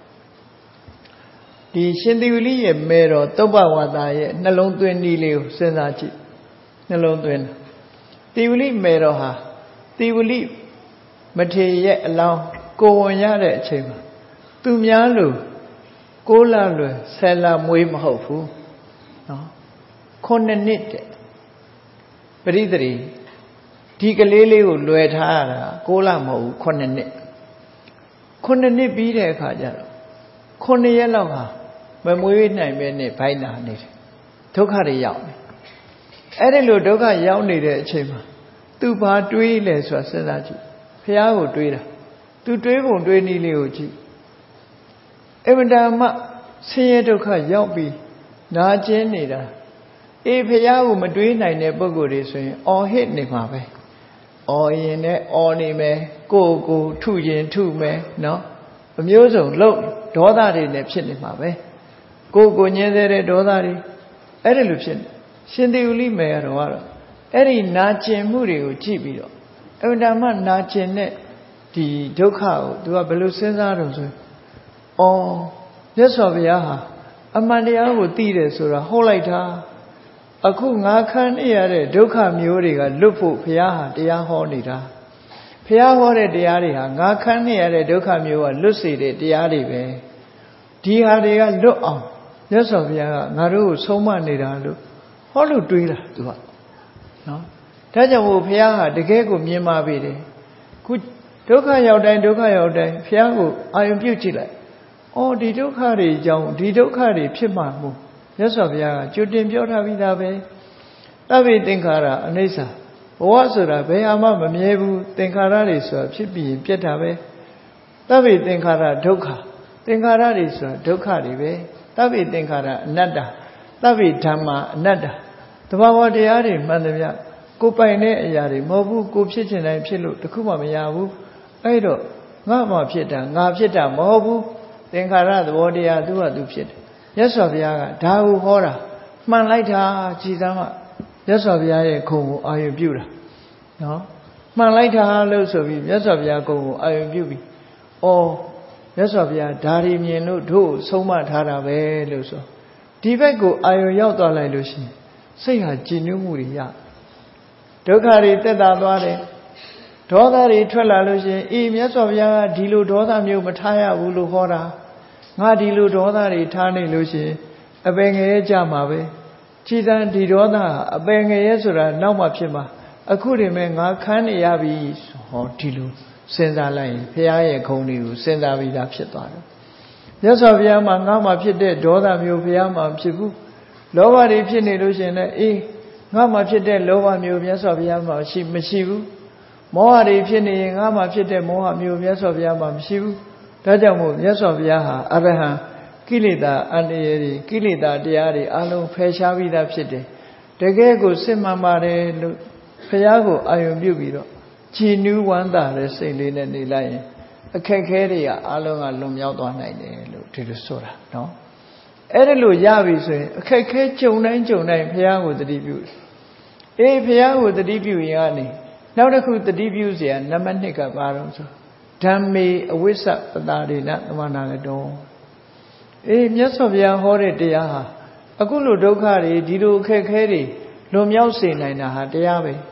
ဒီရှင်သီဝလိရဲ့မေတော်သုပ္ပဝါဒရဲ့နှလုံးသွင်းနည်းလေးကိုစဉ်းစားကြည့်နှလုံးသွင်းသီဝလိမေတော်ဟာသီဝလိမထေရရဲ့အလောင်းကိုဝင်ရတဲ့အချိန်မှာသူများလို့ကိုးလလွယ်ဆယ်လမွေးမဟုတ်ဘူးနော်ခုနှစ်နှစ်တဲ့ပရိသေရီဒီကလေးလေးကိုလွယ်ထားရတာကိုးလမဟုတ်ဘူးခုနှစ်နှစ်ခုနှစ်နှစ်ပြီးတဲ့အခါကျတော့ခုနှစ်ရက်လောက်ဟာမမွေးနိုင်ပဲနဲ့ဘိုင်းနာနေတယ်ဒုက္ခတွေရောက်နေအဲ့ဒီလိုဒုက္ခရောက်နေတဲ့အချိန်မှာသူဘာတွေးလဲဆိုတာစဉ်းစားကြည့်ဘုရားကိုတွေးတာသူတွေးပုံတွေးနည်းလေးကိုကြည့်အမှန်တမ်းဆင်းရဲဒုက္ခရောက်ပြီးနာကျင်နေတာအေးဘုရားကိုမတွေးနိုင်တဲ့ပုဂ္ဂိုလ်တွေဆိုရင်အော်ဟစ်နေမှာပဲအော်ရင်နဲ့အော်နေမယ်ကိုယ်ကိုထုရင်ထုမယ်နော်အမျိုးစုံလှုပ်ဒေါသတွေနဲ့ဖြစ်နေမှာပဲကိုယ်ကိုညှင်းစေတဲ့ဒေါသတွေအဲ့ဒါလိုဖြစ်နေရှင်သေဥလိမေကတော့အဲ့ဒီနာကျင်မှုတွေကိုကြည့်ပြီးတော့အမှန်တမ်းနာကျင်တဲ့ဒီဒုက္ခကိုသူကဘယ်လိုစဉ်းစားတော့ဆိုအော်မြတ်စွာဘုရားဟာအမှန်တရားကိုသိတယ်ဆိုတာဟုတ်လိုက်တာအခုငါခံနေရတဲ့ဒုက္ခမျိုးတွေကလွတ်ဖို့ဘုရားဟာတရားဟောနေတာဘုရားဟောတဲ့တရားတွေဟာငါခံနေရတဲ့ဒုက္ခမျိုးကလွတ်စေတဲ့တရားတွေပဲဒီဟာတွေကလွတ်အောင်မြတ်စွာဘုရားကငါတို့ကိုဆုံးမနေတာလို့ဟောလို့တွေးတာသူကနော်ဒါကြောင့်မို့ဘုရားဟာတကယ်ကိုမြင်ပါပြီတယ်ခုဒုက္ခရောက်တိုင်းဒုက္ခရောက်တိုင်းဘုရားကိုအာရုံပြုကြည့်လိုက်အော်ဒီဒုက္ခတွေအကြောင်းဒီဒုက္ခတွေဖြစ်မှာမို့မြတ်စွာဘုရားကကြိုတင်ပြောထားပြီးသားပဲသဗ္ဗေသင်္ခါရအနိစ္စဘဝဆိုတာဘယ်ဟာမှမမြဲဘူးသင်္ခါရတွေဆိုတာဖြစ်ပြီးရင်ပြတ်တာပဲသဗ္ဗေသင်္ခါရဒုက္ခသင်္ခါရတွေဆိုတာဒုက္ခတွေပဲသဗ္ဗေသင်္ခါရအနတ္တသဗ္ဗေဓမ္မာအနတ္တသဘာဝတရားတွေမှန်သမျှကိုပိုင်တဲ့အရာတွေမဟုတ်ဘူးကိုဖြစ်ချင်တိုင်းဖြစ်လို့တခုမှမရဘူးအဲ့တော့ငါမှဖြစ်တာငါဖြစ်တာမဟုတ်ဘူးသင်္ခါရသဘောတရားသူ့ဟာသူဖြစ်တယ်မြတ်စွာဘုရားကဒါကိုဟောတာမှန်လိုက်တာကြည်စမ်းမှမြတ်စွာဘုရားရဲ့ခုံကိုအာရုံပြုတာနော်မှန်လိုက်တာလို့ဆိုပြီးမြတ်စွာဘုရားခုံကိုအာရုံပြုပြီးအော်မြတ်စွာဘုရားဒါရီမြင်လို့တို့ဆုံးမထားတာပဲလို့ဆိုဒီဘက်ကိုအာရုံရောက်သွားလိုက်လို့ရှိရင်စိတ်ဟာကြည်နူးမှုတွေရဒုက္ခတွေတက်တာသွားတယ်ဒေါသတွေထွက်လာလို့ရှိရင်အေးမြတ်စွာဘုရားကဒီလိုဒေါသမျိုးမထားရဘူးလို့ဟောတာငါဒီလိုဒေါသတွေထားနေလို့ရှိရင်အပင်ငရဲကြမှာပဲကြည်စမ်းဒီဒေါသအပင်ငရဲဆိုတာနောက်မှဖြစ်မှာအခုတည်းမဲ့ငါခန်းနေရပြီဟောဒီလိုစဉ်းစားလိုက်ရင်ဘုရားရဲ့ခုံတွေကိုစဉ်းစားပြီးသားဖြစ်သွားတယ်မြတ်စွာဘုရားမှာငါမှဖြစ်တဲ့ဒေါသမျိုးဘုရားမှာဖြစ်ဘူးလောဘတွေဖြစ်နေလို့ရှိရင်လည်းအေးငါမှဖြစ်တဲ့လောဘမျိုးမြတ်စွာဘုရားမှာရှိမရှိဘူးမောဟတွေဖြစ်နေရင်ငါမှဖြစ်တဲ့မောဟမျိုးမြတ်စွာဘုရားမှာမရှိဘူးဒါကြောင့်မို့မြတ်စွာဘုရားဟာအရဟံကိလေသာအန္တရာယ်တွေကိလေသာတရားတွေအလုံးဖယ်ရှားပြီးသားဖြစ်တယ်တကယ်ကိုစစ်မှန်ပါတယ်လို့ဘုရားကိုအာရုံပြုပြီးတော့ကြည်နူးဝမ်းသာတဲ့စိတ်လေးနဲ့နေလိုက်ရင်အခက်ခဲတွေကအလုံးကလွန်မြောက်သွားနိုင်တယ်လို့ဒီလိုဆိုတာနော်အဲ့ဒါလို့ရပြီဆိုရင်အခက်ခဲကြုံတိုင်းကြုံတိုင်းဘုရားကိုတတိပြုအေးဘုရားကိုတတိပြုရင်ကနေနောက်တစ်ခုတတိပြုเสียနံပါတ်နှစ်ကဘာလို့ဆိုဓမ္မေအဝိစ္စပတာရိဏသမဏကတောအေးမြတ်စွာဘုရားဟောတဲ့တရားဟာအခုလိုဒုက္ခတွေဒီလိုအခက်ခဲတွေလွန်မြောက်စေနိုင်တာဟာတရားပဲဒါ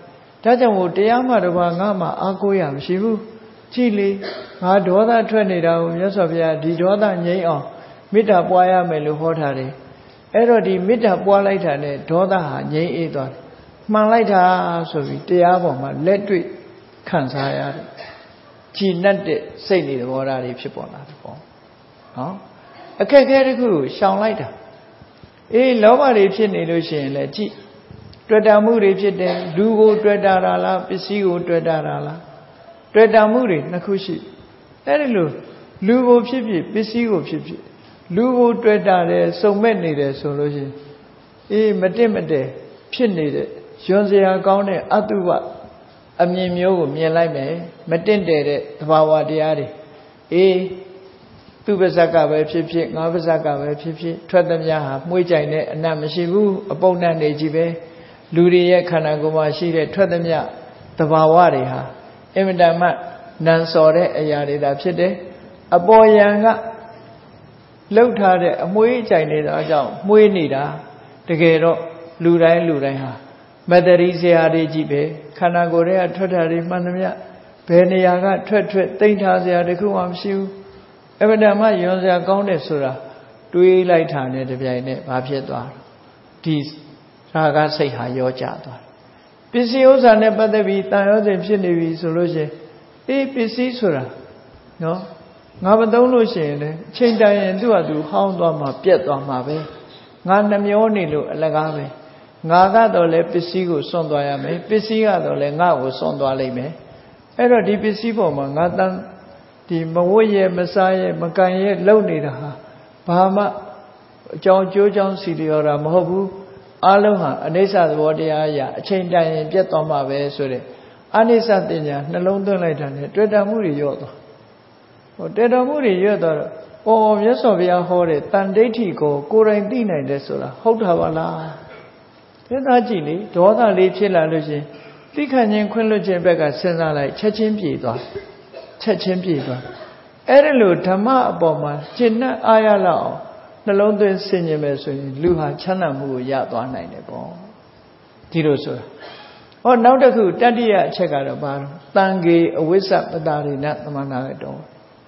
ဒါကြောင့်မို့တရားမှတစ်ပါးငါမှအားကိုးရမရှိဘူးကြည့်လေငါဒေါသထွက်နေတာကိုမြတ်စွာဘုရားဒီဒေါသငြိမ်းအောင်မေတ္တာပွားရမယ်လို့ဟောထားတယ်အဲ့တော့ဒီမေတ္တာပွားလိုက်တာနဲ့ဒေါသဟာငြိမ်းအေးသွားတယ်မှန်လိုက်တာဆိုပြီးတရားပေါ်မှာလက်တွေ့ခံစားရတယ်ကြည်နက်တဲ့စိတ်တွေသဘောထားတွေဖြစ်ပေါ်လာတယ်ပေါ့နော်အခက်အခဲတစ်ခုကိုရှောင်လိုက်တာအေးလောဘတွေဖြစ်နေလို့ရှိရင်လည်းကြည်တွေ့တာမှုတွေဖြစ်တယ်လူကိုတွေ့တာလားပစ္စည်းကိုတွေ့တာလားတွေ့တာမှုတွေနှစ်ခုရှိအဲ့ဒီလိုလူကိုဖြစ်ဖြစ်ပစ္စည်းကိုဖြစ်ဖြစ်လူကိုတွေ့တာတယ်စုံမဲ့နေတယ်ဆိုလို့ရှိရင်အေးမတက်မတဲဖြစ်နေတဲ့ယွန်စရာကောင်းတဲ့အတုပအမြင်မျိုးကိုမြင်လိုက်မယ်မတင့်တယ်တဲ့သဘာဝတရားတွေအေးသူ့ပါဇက်ကပဲဖြစ်ဖြစ်ငါပါဇက်ကပဲဖြစ်ဖြစ်ထွက်သမျှဟာမှုကြိုင်တဲ့အနတ်မရှိဘူးအပုပ်နတ်နေကြီးပဲလူတွေရဲ့ခန္ဓာကိုယ်မှာရှိတဲ့ထွက်သမျှသဘာဝတွေဟာအင်မတန်မှနန်စော်တဲ့အရာတွေသာဖြစ်တယ်အပေါ်ယံကလှုပ်ထားတဲ့အမွှေးကြိုင်နေတာကြောင့်မှုေးနေတာတကယ်တော့လူတိုင်းလူတိုင်းဟာမတ္တရီဆရာတွေကြီးပဲခန္ဓာကိုယ်ထဲကထွက်တာတွေမှန်သမျှဘယ်နေရာကထွက်ထွက်သိမ့်ထားစရာတခုမှမရှိဘူးအမှန်တမ်းမှယွန်စရာကောင်းတယ်ဆိုတာတွေးလိုက်တာနဲ့တပြိုင်နက်ဘာဖြစ်သွားဒီရာဂစိတ်ဟာရောကျသွားပစ္စည်းဥစ္စာနဲ့ပတ်သက်ပြီးတန်ရောစဉ်ဖြစ်နေပြီဆိုလို့ရှိရင်အေးပစ္စည်းဆိုတာနော်ငါမသုံးလို့ရှိရင်လည်းအချိန်တိုင်းရင်သူ့ဟာသူဟောင်းသွားမှာပြက်သွားမှာပဲငါနှမျောနေလို့အလကားပဲငါကတော့လည်းပစ္စည်းကိုစွန့်သွားရမယ်ပစ္စည်းကတော့လည်းငါ့ကိုစွန့်သွားလိမ့်မယ်အဲ့တော့ဒီပစ္စည်းပေါ်မှာငါတန်ဒီမဝတ်ရဲ့မစားရဲ့မကန်ရဲ့လုံနေတာဟာဘာမှအကြောင်းကျိုးကြောင်းစီလျော်တာမဟုတ်ဘူးအလုံးဟာအနိစ္စသဘောတရားအရာအချိန်တန်ရင်ပြတ်သွားမှာပဲဆိုတဲ့အနိစ္စတင်ညာနှလုံးသွင်းလိုက်တာနဲ့တွေ့တာမှုတွေရော့သွားဟိုတွေ့တာမှုတွေရော့သွားတော့အော်မြတ်စွာဘုရားဟောတဲ့တန်ဒိဋ္ဌိကိုကိုယ်တိုင်သိနိုင်တယ်ဆိုတာဟုတ်တာပါလားသက်သာကြည့်လေဒေါသလေးဖြစ်လာလို့ရှင်သိခံခြင်းခွင့်လွှတ်ခြင်းဘက်ကစဉ်းစားလိုက်ချက်ချင်းပြေသွားချက်ချင်းပြေသွားအဲ့ဒါလို့ဓမ္မအပေါ်မှာရှင်းနဲ့အားရလောက်အောင်နှလုံးသွင်းဆင်ခြင်မယ်ဆိုရင်လူဟာချမ်းသာမှုကိုရသွားနိုင်တယ်ပေါ့ဒီလိုဆိုတာဟောနောက်တစ်ခုတတိယအချက်ကတော့ဘာလို့တန်ခေအဝိစ္စပတာရိဏသမဏရတော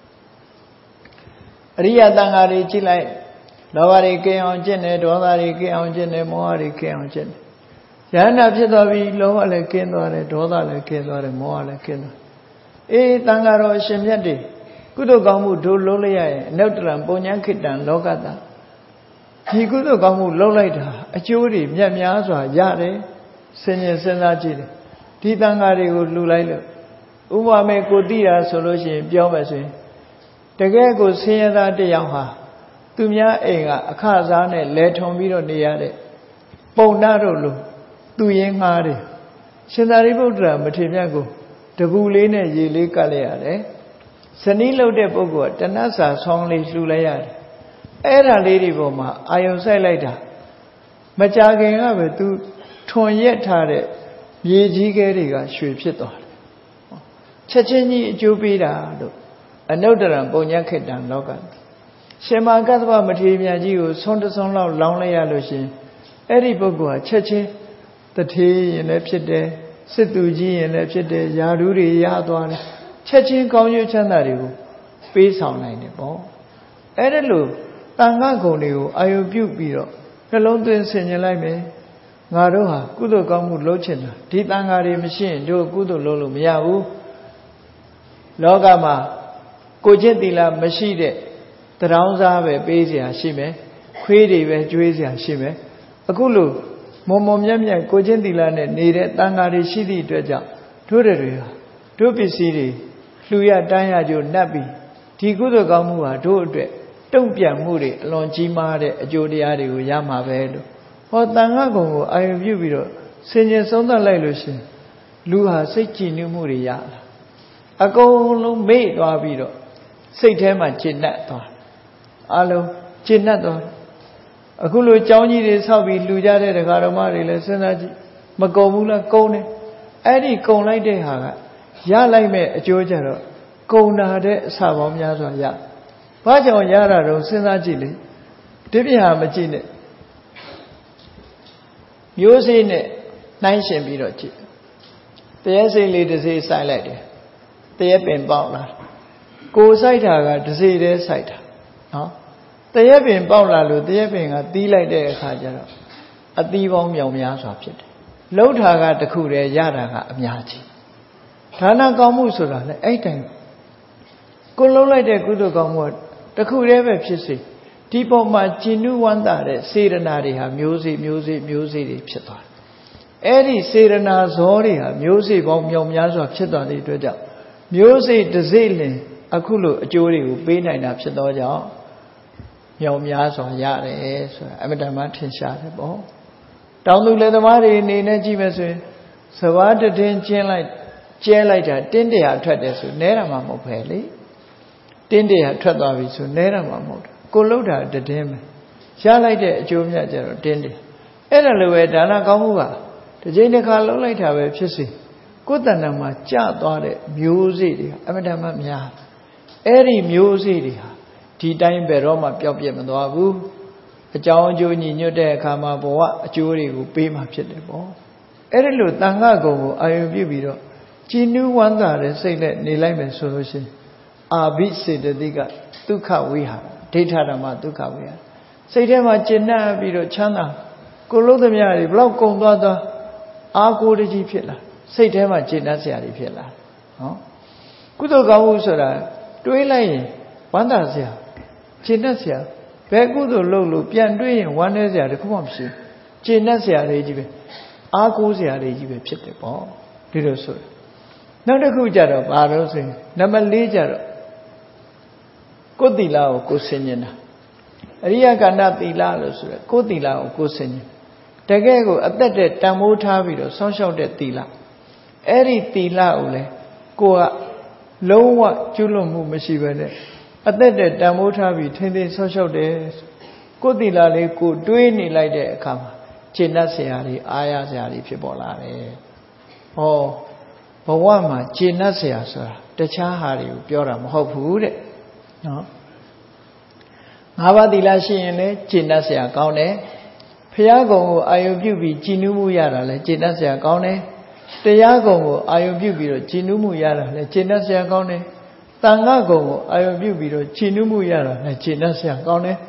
အရိယတန်ဃာတွေကြည့်လိုက်လောဘတွေကင်းအောင်ကျင့်တယ်ဒေါသတွေကင်းအောင်ကျင့်တယ်မောဟတွေကင်းအောင်ကျင့်တယ်ယန္တာဖြစ်သွားပြီလောဘလည်းကင်းသွားတယ်ဒေါသလည်းကင်းသွားတယ်မောဟလည်းကင်းသွားအေးတန်ဃာတော်အရှင်မြတ်တွေကုသိုလ်ကောင်းမှုဒုလုံးလိုက်ရရင်အနုတ္တရံပုညံခိတံလောကတံဒီကုသိုလ်ကောင်းမှုလုံးလိုက်တာအကျိုးတွေမြတ်များစွာရတယ်ဆင်ញင်စဉ်းစားကြည့်တယ်ဒီတန်ဃာတွေကိုလှူလိုက်လို့ဥပမာမဲ့ကိုတိတာဆိုလို့ရှိရင်ပြောမယ်ဆိုရင်တကယ်ကိုဆင်းရဲသားတစ်ယောက်ဟာသူများအိမ်ကအခစားနဲ့လဲထုံပြီးတော့နေရတဲ့ပုံနာတို့လိုသူရင်းငှားတယ်ရှင်သာရိပုတ္တရာမထေရမြတ်ကိုတပူလေးနဲ့ရေလေးကပ်လိုက်ရတယ်ဇနီးလုပ်တဲ့ပုဂ္ဂိုလ်ကတဏှစာဆောင်းလေးလှူလိုက်ရတယ်အဲ့ဒါလေးတွေပေါ်မှာအာယုံဆိုင်လိုက်တာမကြခင်ကပဲသူထွန်ရက်ထားတဲ့မြေကြီးခဲတွေကရွှေဖြစ်သွားတယ်ချက်ချင်းကြီးအကျိုးပေးတာလို့အနုတ္တရံပုညံခိတံလောကရှင်မာကတ္တဗမထေရမြတ်ကြီးကိုဆွန်းတဆွန်းလောက်လောင်းလိုက်ရလို့ရှင်အဲ့ဒီပုဂ္ဂိုလ်ဟာချက်ချင်းတထေးရင်လည်းဖြစ်တယ်စစ်သူကြီးရင်လည်းဖြစ်တယ်ယာဓုတွေရသွားတယ်ချက်ချင်းကောင်းကျိုးချမ်းသာတွေကိုပေးဆောင်နိုင်တယ်ပေါ့အဲ့ဒါလို့တန်ခါကုံတွေကိုအာယုပြုပြီးတော့နှလုံးသွင်းဆင်ခြင်လိုက်မယ်ငါတို့ဟာကုသိုလ်ကောင်းမှုလုပ်ချင်တာဒီတန်ခါတွေမရှိရင်တို့ကုသိုလ်လုပ်လို့မရဘူးလောကမှာကိုကျင့်သီလမရှိတဲ့တရောင်းစားပဲပေးเสียရှိမယ်ခွေးတွေပဲကျွေးเสียရှိမယ်အခုလို့မုံမုံမြတ်မြတ်ကိုကျင့်သီလနဲ့နေတဲ့တန်ခါတွေရှိသည့်အတွက်ကြောင့်တို့တွေဟာတို့ပစ္စည်းတွေလှူရတန်းရကြိုနှက်ပြီးဒီကုသိုလ်ကောင်းမှုဟာတို့အတွက်တုံ့ပြန်မှုတွေအလွန်ကြီးမားတဲ့အကျိုးတရားတွေကိုရမှာပဲလို့ဟောတန်ခါကုံကိုအာရုံပြုပြီးတော့ဆင်ခြင်သုံးသပ်လိုက်လို့ရှင်လူဟာစိတ်ကြည်နူးမှုတွေရလာအကုန်လုံးမေ့သွားပြီးတော့စိတ်ထဲမှာကျဉ်တ်သွားအလုံးကျဉ်တ်သွားအခုလိုကြောင်းကြီးတွေဆောက်ပြီးလှူကြတဲ့ဒကာတော်မတွေလည်းစဉ်းစားကြည့်မကုန်ဘူးလားကုန်တယ်အဲ့ဒီကုန်လိုက်တဲ့ဟာကရလိုက်မဲ့အကျိုးကြတော့ကုန်တာတဲ့အစပေါင်းများစွာရဘာကြောင့်ရတာတော့စဉ်းစားကြည့်လေဒီပြဟာမကြည့်နဲ့မျိုးစေ့နဲ့နှိုင်းရှင်ပြီးတော့ကြည့်တရားစိတ်လေးတစ်စိစိုက်လိုက်တယ်တရားပင်ပေါက်လာကိုစိုက်တာကတစ်စိတည်းစိုက်တာနော်တရားပင်ပေါက်လာလို့တရားပင်ကတီးလိုက်တဲ့အခါကျတော့အသီးပေါင်းမြောင်များစွာဖြစ်တယ်လှုပ်တာကတခုတည်းရတာကအများကြီးဒါနကောင်းမှုဆိုတာလေအဲ့တိုင်ကိုလှုပ်လိုက်တဲ့ကုသိုလ်ကောင်းမှုတခုတည်းပဲဖြစ်စေဒီပုံမှာကျဉ်နုဝမ်းသာတဲ့စေရနာတွေဟာမျိုးစေ့မျိုးစေ့မျိုးစေ့တွေဖြစ်သွားတယ်အဲ့ဒီစေရနာဇောတွေဟာမျိုးစေ့ပေါင်းမြောင်များစွာဖြစ်သွားတဲ့အတွက်ကြောင့်မျိုးစေ့တစ်စိလင်အခုလိုအကျိုးတွေကိုပေးနိုင်တာဖြစ်သောကြောင့်မြောင်များစွာရတယ်ဆိုတာအမတန်မှထင်ရှားတယ်ပေါ့တောင်သူလယ်သမားတွေအနေနဲ့ကြည့်မယ်ဆိုရင်စဘာတည်င်းကျင်းလိုက်ကျဲလိုက်တာတင်းတရာထွက်တယ်ဆိုနဲတာမှမဟုတ်ပဲလေတင်းတရာထွက်သွားပြီဆိုနဲတာမှမဟုတ်ဘူးကိုလှုပ်တာတည်င်းပဲရလိုက်တဲ့အကျိုးမြတ်ကြတော့တင်းတယ်အဲ့ဒါလိုပဲဒါနကောင်းမှုကတစ်ချိန်တစ်ခါလှုပ်လိုက်တာပဲဖြစ်စေကိုယ်တဏ္ဍာမှာကြသွားတဲ့မျိုးစေ့တွေအမတန်မှများအဲ့ဒီမျိုးစေ့တွေဟာဒီတိုင်းပဲတော့မှပျောက်ပြက်မသွားဘူးအကြောင်းအကျိုးညီညွတ်တဲ့အခါမှာဘဝအကျိုးတွေကိုပေးမှဖြစ်တယ်ပေါ့အဲ့ဒီလိုတန်ခါကုံကိုအာရုံပြုပြီးတော့ကြည်နူးဝမ်းသာတဲ့စိတ်နဲ့နေလိုက်မယ်ဆိုလို့ရှိရင်အာဘိစေတသိကဒုက္ခဝိဟာရဒိဋ္ဌဓမ္မဒုက္ခဝိဟာရစိတ်ထဲမှာကျဉ်းနှံ့ပြီးတော့ချမ်းသာကိုလုံးသမျှတွေဘလောက်ကုံသွားသွားအာကိုတကြီးဖြစ်လာစိတ်ထဲမှာကျဉ်းနှံ့စရာတွေဖြစ်လာနော်ကုသိုလ်ကောင်းမှုဆိုတာတွေးလိုက်ရင်ဝမ်းသာစရာကျဉ်းနှံ့စရာဘယ်ကုသိုလ်လုပ်လို့ပြန်တွေးရင်ဝမ်းနည်းစရာတခုမှမရှိဘူးကျဉ်းနှံ့စရာတွေကြီးပဲအာကိုစရာတွေကြီးပဲဖြစ်တယ်ပေါ့ဒီလိုဆိုနောက်တစ်ခုကြတော့ဘာလို့ဆိုရင်နံပါတ်၄ကြတော့ကိုယ်သီလကိုကိုယ်ဆင်ញင်တာအရိယကန္တသီလလို့ဆိုရယ်ကိုယ်သီလကိုကိုယ်ဆင်ញင်တကယ်ကိုအသက်တဲ့တန်ဖိုးထားပြီးတော့ဆောင်းလျှောက်တဲ့သီလအဲ့ဒီသီလကိုလေကိုကလုံးဝကျွလွန်မှုမရှိဘဲနဲ့အသက်တဲ့တန်ဖိုးထားပြီးထိမ့်သိမ်းဆောင်းလျှောက်တယ်ကိုယ်သီလလေးကိုတွေးနေလိုက်တဲ့အခါမှာကျင့်တတ်စရာတွေအားရစရာတွေဖြစ်ပေါ်လာတယ်ဟောဘဝမှာကျင့်တတ်စရာဆိုတာတခြားဟာတွေကိုပြောတာမဟုတ်ဘူးတဲ့နော်ငါးပါးသီလရှိရင်လည်းကျင့်တတ်စရာကောင်းတယ်ဖျားကုံကိုအာယုပြုပြီးကြည်နူးမှုရတာလည်းကျင့်တတ်စရာကောင်းတယ်တရားကုံကိုအာယုပြုပြီးတော့ကြည်နူးမှုရတာလည်းကျင့်တတ်စရာကောင်းတယ်တန်ခါကုံကိုအာယုပြုပြီးတော့ကြည်နူးမှုရတာလည်းကျင့်တတ်စရာကောင်းတယ်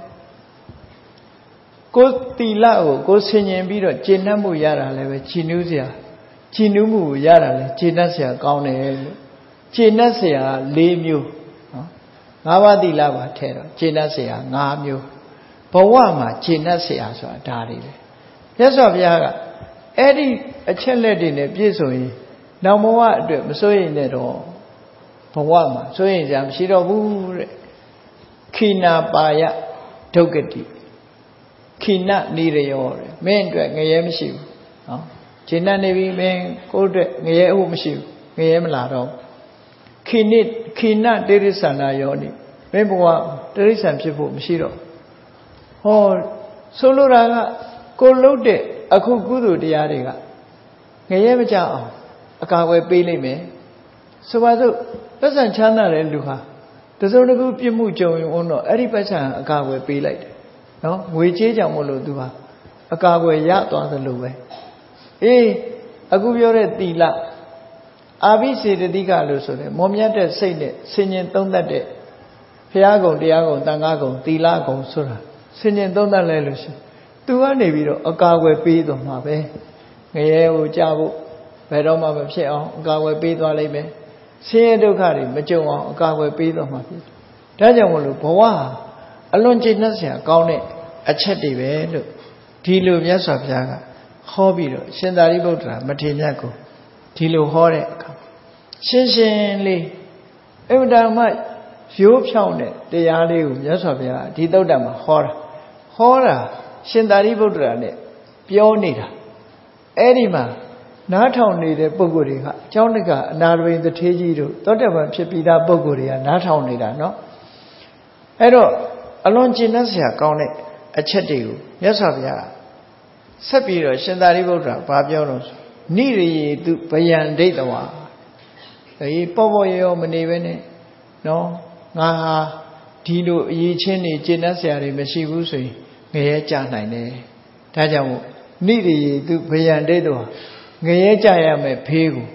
ကိုယ်သီလကိုကိုယ်ဆင်ញင်ပြီးတော့ကျင့်တတ်မှုရတာလည်းပဲကြည်နူးစရာကြည်နူးမှုကိုရတာလည်းကျင့်တတ်စရာကောင်းတယ်လို့ကျင့်တတ်စရာ၄မျိုးနော်ငါးပါးသီလပါထဲတော့ကျင့်တတ်စရာ၅မျိုးဘဝမှာကျင့်တတ်စရာဆိုတာဒါတွေပဲမြတ်စွာဘုရားကအဲ့ဒီအချက်လက်တွေနဲ့ပြည့်စုံရင်နောက်ဘဝအတွက်မစိုးရိမ်နဲ့တော့ဘဝမှာစိုးရိမ်စရာမရှိတော့ဘူးတဲ့ခိနာပါယဒုက္ကတိခိနနိရယောတဲ့မင်းအတွက်ငရဲမရှိဘူးနော်ကျင့်တတ်နေပြီမင်းကိုယ့်အတွက်ငရဲအဟုတ်မရှိဘူးငရဲမလာတော့ခိနိခိနတိရိစ္ဆာနာယောနိမင်းဘဝတိရိစ္ဆာန်ဖြစ်ဖို့မရှိတော့ဟောဆိုလိုတာကကိုလှုပ်တဲ့အခုကုသိုလ်တရားတွေကငရဲမကြအောင်အကာအကွယ်ပေးလိုက်မယ်ဆိုပါစို့ပတ်စံချမ်းသာတဲ့လူဟာတစုံတစ်ခုပြစ်မှုကြုံရင်တော့အဲ့ဒီပတ်စံအကာအကွယ်ပေးလိုက်တယ်နော်ငွေကြေးကြောင့်မလို့သူဟာအကာအကွယ်ရသွားသလိုပဲအေးအခုပြောတဲ့သီလအာဘိစေတသိကလို့ဆိုတယ်မောမြတ်တဲ့စိတ်နဲ့ဆင်ញင်သုံးသတ်တဲ့ဘုရားကုံတရားကုံတန်ခါကုံသီလကုံဆိုတာဆင်ញင်သုံးသတ်လဲလို့ရှိရင်သူကနေပြီးတော့အကာအကွယ်ပေးသွားမှာပဲငရဲကိုကြဖို့ဘယ်တော့မှမဖြစ်အောင်အကာအကွယ်ပေးသွားလိမ့်မယ်ဆင်းရဲဒုက္ခတွေမကြုံအောင်အကာအကွယ်ပေးသွားမှာဖြစ်ဒါကြောင့်မလို့ဘဝအလွန်ကျင့်တတ်စရာကောင်းတဲ့အချက်တွေပဲလို့ဒီလိုမြတ်စွာဘုရားကဟောပြီးတော့ရှင်သာရိပုတ္တရာမထေရမြတ်ကိုဒီလိုဟောတဲ့အခါရှင်းရှင်းလေးအမှန်တမ်းရိုးဖြောင်းတဲ့တရားလေးကိုမြတ်စွာဘုရားဒီသုတ္တမှာဟောတာဟောတာရှင်သာရိပုတ္တရာနဲ့ပြောနေတာအဲ့ဒီမှာနားထောင်နေတဲ့ပုဂ္ဂိုလ်တွေကအကြောင်းတကအနာရဝိသထေကြီးတို့သောတပန်ဖြစ်ပြီးသားပုဂ္ဂိုလ်တွေကနားထောင်နေတာနော်အဲ့တော့အလွန်ကျင့်တတ်စရာကောင်းတဲ့အချက်တွေကိုမြတ်စွာဘုရားဆက်ပြီးတော့ရှင်သာရိပုတ္တရာဘာပြောတော့နိရိယေတုဗယံဒိဋ္ဌဝါအေးပေါ့ပေါ့ရောရောမနေပဲနဲ့နော်ငါဟာဒီလိုအရေးချင်းနေကျင့်တတ်စရာတွေမရှိဘူးဆိုရင်ငရဲကြနိုင်တယ်ဒါကြောင့်မို့နိရိယေတုဗယံဒိဋ္ဌဝါငရဲကြရမယ်ဖေးကို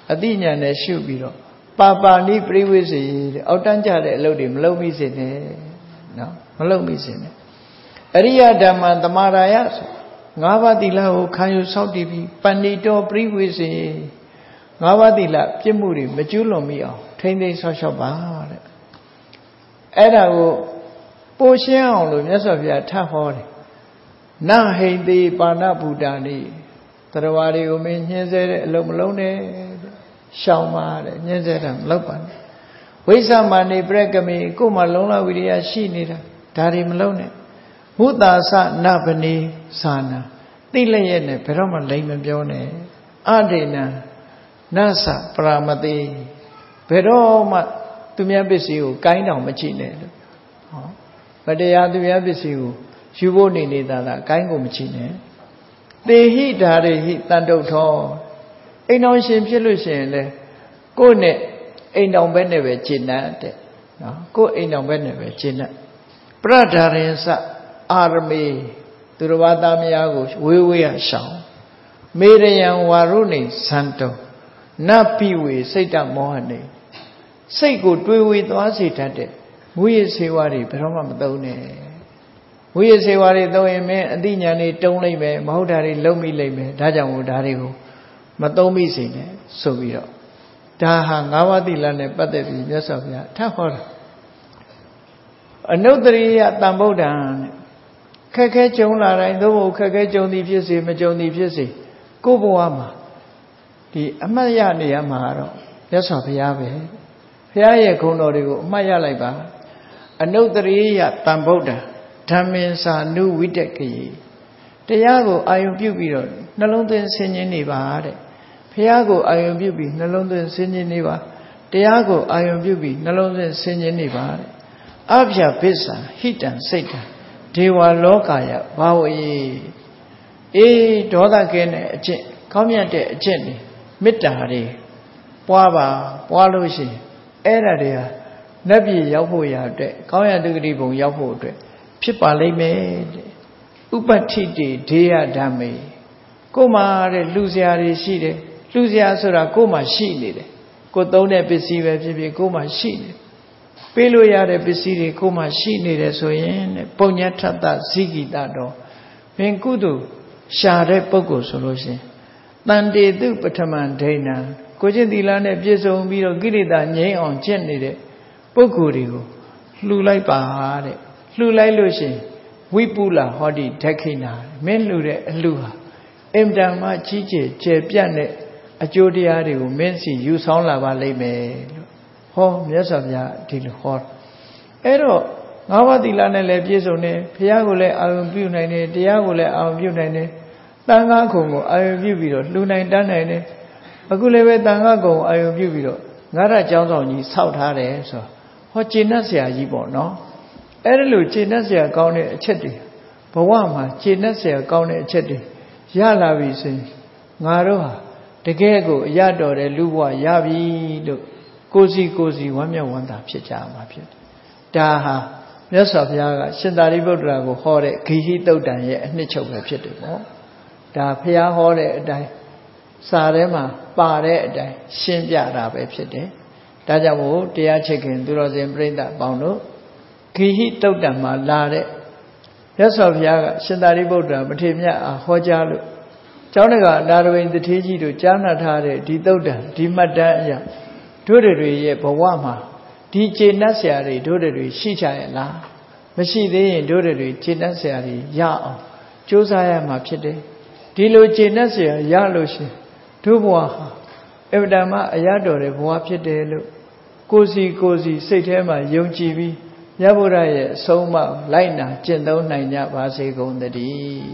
အတိညာနဲ့ရှုပြီးတော့ပါပါဏိပရိဝိစေအောက်တန်းကြတဲ့အလုပ်တွေမလုပ်မိစေနဲ့နော်မလုပ်မိစေနဲ့အရိယဓမ္မသမာရာယဆိုငါးပါးသီလကိုခံယူဆောက်တည်ပြီးပဏိတောပရိဝိစေငါးပါးသီလပြစ်မှုတွေမကျူးလွန်မိအောင်ထိမ့်သိမ်းဆောက်ရှောက်ပါတဲ့အဲ့ဒါကိုပိုရှင်းအောင်လို့မြတ်စွာဘုရားထပ်ဟောတယ်နဟိတိပါဏဗုဒ္ဓာနိတရားဝါတွေကိုမင်းညှင်းဆဲတဲ့အလုံးမလုံးနဲ့ရှောင်ပါတဲ့ညှင်းဆဲတာမလုပ်ပါနဲ့ဝိသမဏိပရကမေကိုယ်မှာလုံလဝိရိယရှိနေတာဒါတွေမလုံးနဲ့မုသာသနဗနေသာနာသိလျက်နဲ့ဘယ်တော့မှလိမ်မပြောနဲ့အဒိဏနသပရမတိဘယ်တော့မှသူများပစ္စည်းကိုကိုင်းတောင်မကြည့်နဲ့လို့ဟောမတရားသူများပစ္စည်းကိုယူဖို့နေနေတာလားကိုင်းကိုမကြည့်နဲ့သေဟိဓာရေဟိတန်တုတ်ထောအိမ်တော်ရှင်ဖြစ်လို့ရှိရင်လေကိုယ့်နဲ့အိမ်တော်ဘက်နဲ့ပဲကျင့်တတ်တဲ့နော်ကိုယ့်အိမ်တော်ဘက်နဲ့ပဲကျင့်တတ်ပရဒါရင်စအာရမေသူတော်ဘာသားများကိုဝေးဝေးရရှောင်မေရယံဝါရုနေဇန္တောနပိဝေစိတ်တမောဟနေစိတ်ကိုတွေးဝေသွားစေတတ်တဲ့မူရစေဝါတွေဘယ်တော့မှမသုံးနဲ့မူရစေဝါတွေသုံးရင်မင်းအသိဉာဏ်တွေတုံးလိုက်မယ်မဟုတ်တာတွေလုံးမိလိုက်မယ်ဒါကြောင့်မို့ဒါတွေကိုမသုံးမိစေနဲ့ဆိုပြီးတော့ဒါဟာငါးပါးသီလနဲ့ပတ်သက်ပြီးမြတ်စွာဘုရားထပ်ဟောတာအနုတ္တရိယတံဗုဒ္ဓံခက်ခဲကြုံလာတိုင်းသို့မဟုတ်ခက်ခဲကြုံသည်ဖြစ်စေမကြုံသည်ဖြစ်စေကိုယ့်ဘဝမှာဒီအမှတ်ရနေရမှာတော့မြတ်စွာဘုရားပဲဘုရားရဲ့ဂုဏ်တော်တွေကိုအမှတ်ရလိုက်ပါအနုတ္တရိယတံဗုဒ္ဓံဓမ္မင်္စာနုဝိတက္ခေတရားကိုအာယုံပြုပြီးတော့နှလုံးသွင်းဆင်ခြင်နေပါတဲ့ဘုရားကိုအာယုံပြုပြီးနှလုံးသွင်းဆင်ခြင်နေပါတရားကိုအာယုံပြုပြီးနှလုံးသွင်းဆင်ခြင်နေပါတဲ့အဗျာပစ္စာဟိတံစိတ်တံဒေဝလောကယဘာဝေအေးဒေါသကင်းတဲ့အကျင့်ကောင်းမြတ်တဲ့အကျင့်တွေမေတ္တာတွေပွားပါပွားလို့ရှိရင်အဲ့ဒါတွေဟာနတ်ပြည်ရောက်ဖို့ရအတွက်ကောင်းရတုဂတိဘုံရောက်ဖို့အတွက်ဖြစ်ပါလိမ့်မယ်တဲ့ဥပတ္ထိတေဒေယဓမ္မေကိုယ်မှာတဲ့လှူစရာတွေရှိတယ်လှူစရာဆိုတာကိုယ်မှာရှိနေတယ်ကိုယ်သုံးတဲ့ပစ္စည်းပဲဖြစ်ဖြစ်ကိုယ်မှာရှိနေပေးလို့ရတဲ့ပစ္စည်းတွေကိုယ်မှာရှိနေတယ်ဆိုရင်တဲ့ပုညထတ္တဇိကိတတော်မင်းကုသိုလ်ရှာတဲ့ပုဂ္ဂိုလ်ဆိုလို့ရှိရင်တန်တေတုပထမံဒိဏံကိုကျင့်သီလနဲ့ပြည့်စုံပြီးတော့ကိလေသာငြိမ်းအောင်ကျင့်နေတဲ့ပုဂ္ဂိုလ်တွေကိုလှူလိုက်ပါတဲ့လှူလိုက်လို့ရှိရင်ဝိပုလဟောတိဒက္ခိဏမင်းလှူတဲ့အလှူဟာအင်တန်မှကြီးကျယ်ကျယ်ပြန့်တဲ့အကျိုးတရားတွေကိုမင်းစီယူဆောင်လာပါလိမ့်မယ်လို့ဟောမြတ်စွာဘုရားဒီလိုဟောအဲ့တော့ငါးပါးသီလနဲ့လည်းပြည့်စုံတယ်ဘုရားကိုလည်းအာရုံပြုနိုင်တယ်တရားကိုလည်းအာရုံပြုနိုင်တယ်တန်ခါခုံကိုအာရုံပြုပြီးတော့လှူနိုင်တန်းနိုင်တယ်အခုလည်းပဲတန်ခါခုံကိုအာရုံပြုပြီးတော့ငါးရကျောင်းဆောင်ကြီးဆောက်ထားတယ်ဆိုတော့ဟောကျင့်တတ်ဆရာကြီးပေါ့နော်အဲ့ဒါလို့ကျင့်တတ်ဆရာကောင်းတဲ့အချက်တွေဘဝမှာကျင့်တတ်ဆရာကောင်းတဲ့အချက်တွေရလာပြီဆိုရင်ငါတို့ဟာတကယ်ကိုအရတော်တဲ့လူဘဝရပြီလို့ကိုစီကိုစီဝမ်းမြောက်ဝမ်းသာဖြစ်ကြမှာဖြစ်တယ်ဒါဟာမြတ်စွာဘုရားကရှင်သာရိပုတ္တရာကိုဟောတဲ့ဂိဟိတုတ်တံရဲ့အနှစ်ချုပ်ပဲဖြစ်တယ်ပေါ့ဒါဘုရားဟောတဲ့အတိုင်းစာထဲမှာပါတဲ့အတိုင်းရှင်းပြတာပဲဖြစ်တယ်ဒါကြောင့်မို့တရားချစ်ခင်သူတော်စင်ပြိဿပေါင်းတို့ဂိဟိတုတ်တံမှာလာတဲ့မြတ်စွာဘုရားကရှင်သာရိပုတ္တရာမထေရမြတ်အားဟောကြားလို့ကျောင်းတကာနာရဝိန်တထေးကြီးတို့ကြားနာထားတဲ့ဒီတုတ်တံဒီမှတ်တမ်းအရာတို့တွေရဲ့ဘဝမှာဒီကျေနပ်စရာတွေတို့တွေရှိကြရဲ့လားမရှိသေးရင်တို့တွေကျေနပ်စရာတွေရအောင်ကြိုးစားရမှာဖြစ်တယ်ဒီလိုကျေနပ်စရာရလို့ရှိရင်တို့ဘဝဟာအဗ္ဗဓမ္မအရတော်တဲ့ဘဝဖြစ်တယ်လို့ကိုယ်စီကိုယ်စီစိတ်ထဲမှာယုံကြည်ပြီးမြတ်ဗုဒ္ဓရဲ့အဆုံးအမလိုက်နာကျင့်သုံးနိုင်ကြပါစေကုန်သတည်း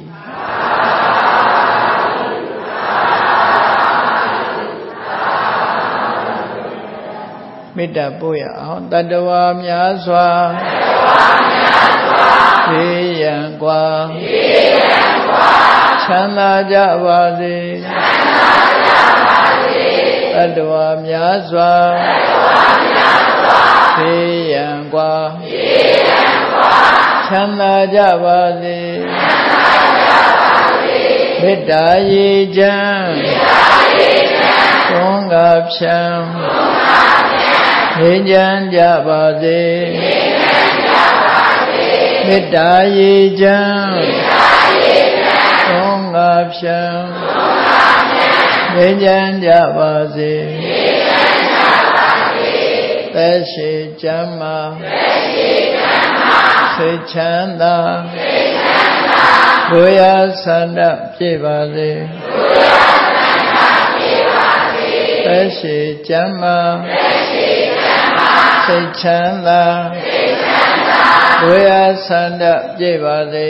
မေတ္တာပို့ရအောင်တတဝါများစွာဘေးရန်กว่าချမ်းသာကြပါစေတတဝါများစွာဘေးရန်กว่าချမ်းသာကြပါစေမေတ္တာရေချမ်းသုံးငါဖြံငြိမ်းချမ်းကြပါစေမေတ္တာရေချမ်းသုံးငါဖြံငြိမ်းချမ်းကြပါစေသက်ရှိချမ်းသာစိတ်ချမ်းသာကိုယ်ရာဆန္ဒပြည့်ပါစေသက်ရှိချမ်းသာစိတ်ချမ်းသာကိုယ်ရာဆန္ဒပြည့်ပါစေ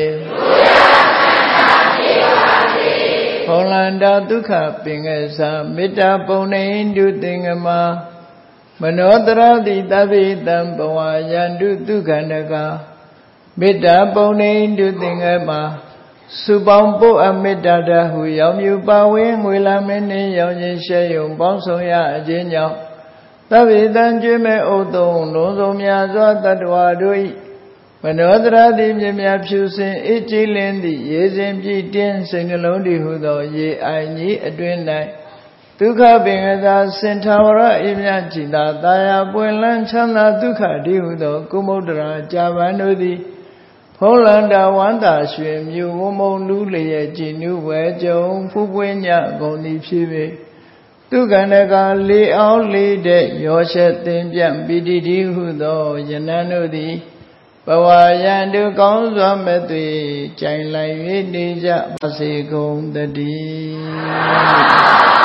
ဘုံလန္တာဒုက္ခပင်ကစားမေတ္တာပုံနေတုသင်္ကမမနောတရတိတပိတံဘဝယန္တုဒုက္ခန္တကမေတ္တာပုံနေတုသင်္ကမစုပေါင်းပို့အမေတ္တာတဟုရောင်မြူပါဝင်းငွေလာမင်းနှင့်ရောင်ချင်းရှဲယုံပေါင်းဆောင်ရအခြင်းကြောင့်တပိတံကျွေးမဲ့ဥသုံးလုံးစုံများစွာတတ္တဝါတို့၏မနောတရတိမြမြဖြူစင်အေးကြည်လင်းသည့်ရေစဉ်ပြည့်တင်းစိတ်နှလုံးတည်ဟုသောရေအိုင်ကြီးအတွင်၌ဒုက္ခပင်ကသာစင်ထာဝရအေးမြကြည်သာတာယာပွင့်လန်းချမ်းသာဒုက္ခတည်ဟုသောကုမုဒ္ဒရာကြာပန်တို့သည်ဖုံးလန္တာဝန္တာရွှင်မြူဝမုံလူလျက်ကြည်နုဝဲကြုံဖူးပွင့်ညကုန်သည်ဖြစ်ပေဒုက္ခန္တကလေအောင်လေတဲ့ရောရှက်သင်ပြန့်ပိတိတိဟုသောယနံတို့သည်ဘဝယန္တုကောင်းစွာမဲ့သွေကြိုင်လိုက်၍နေကြပါစေကုန်တည်း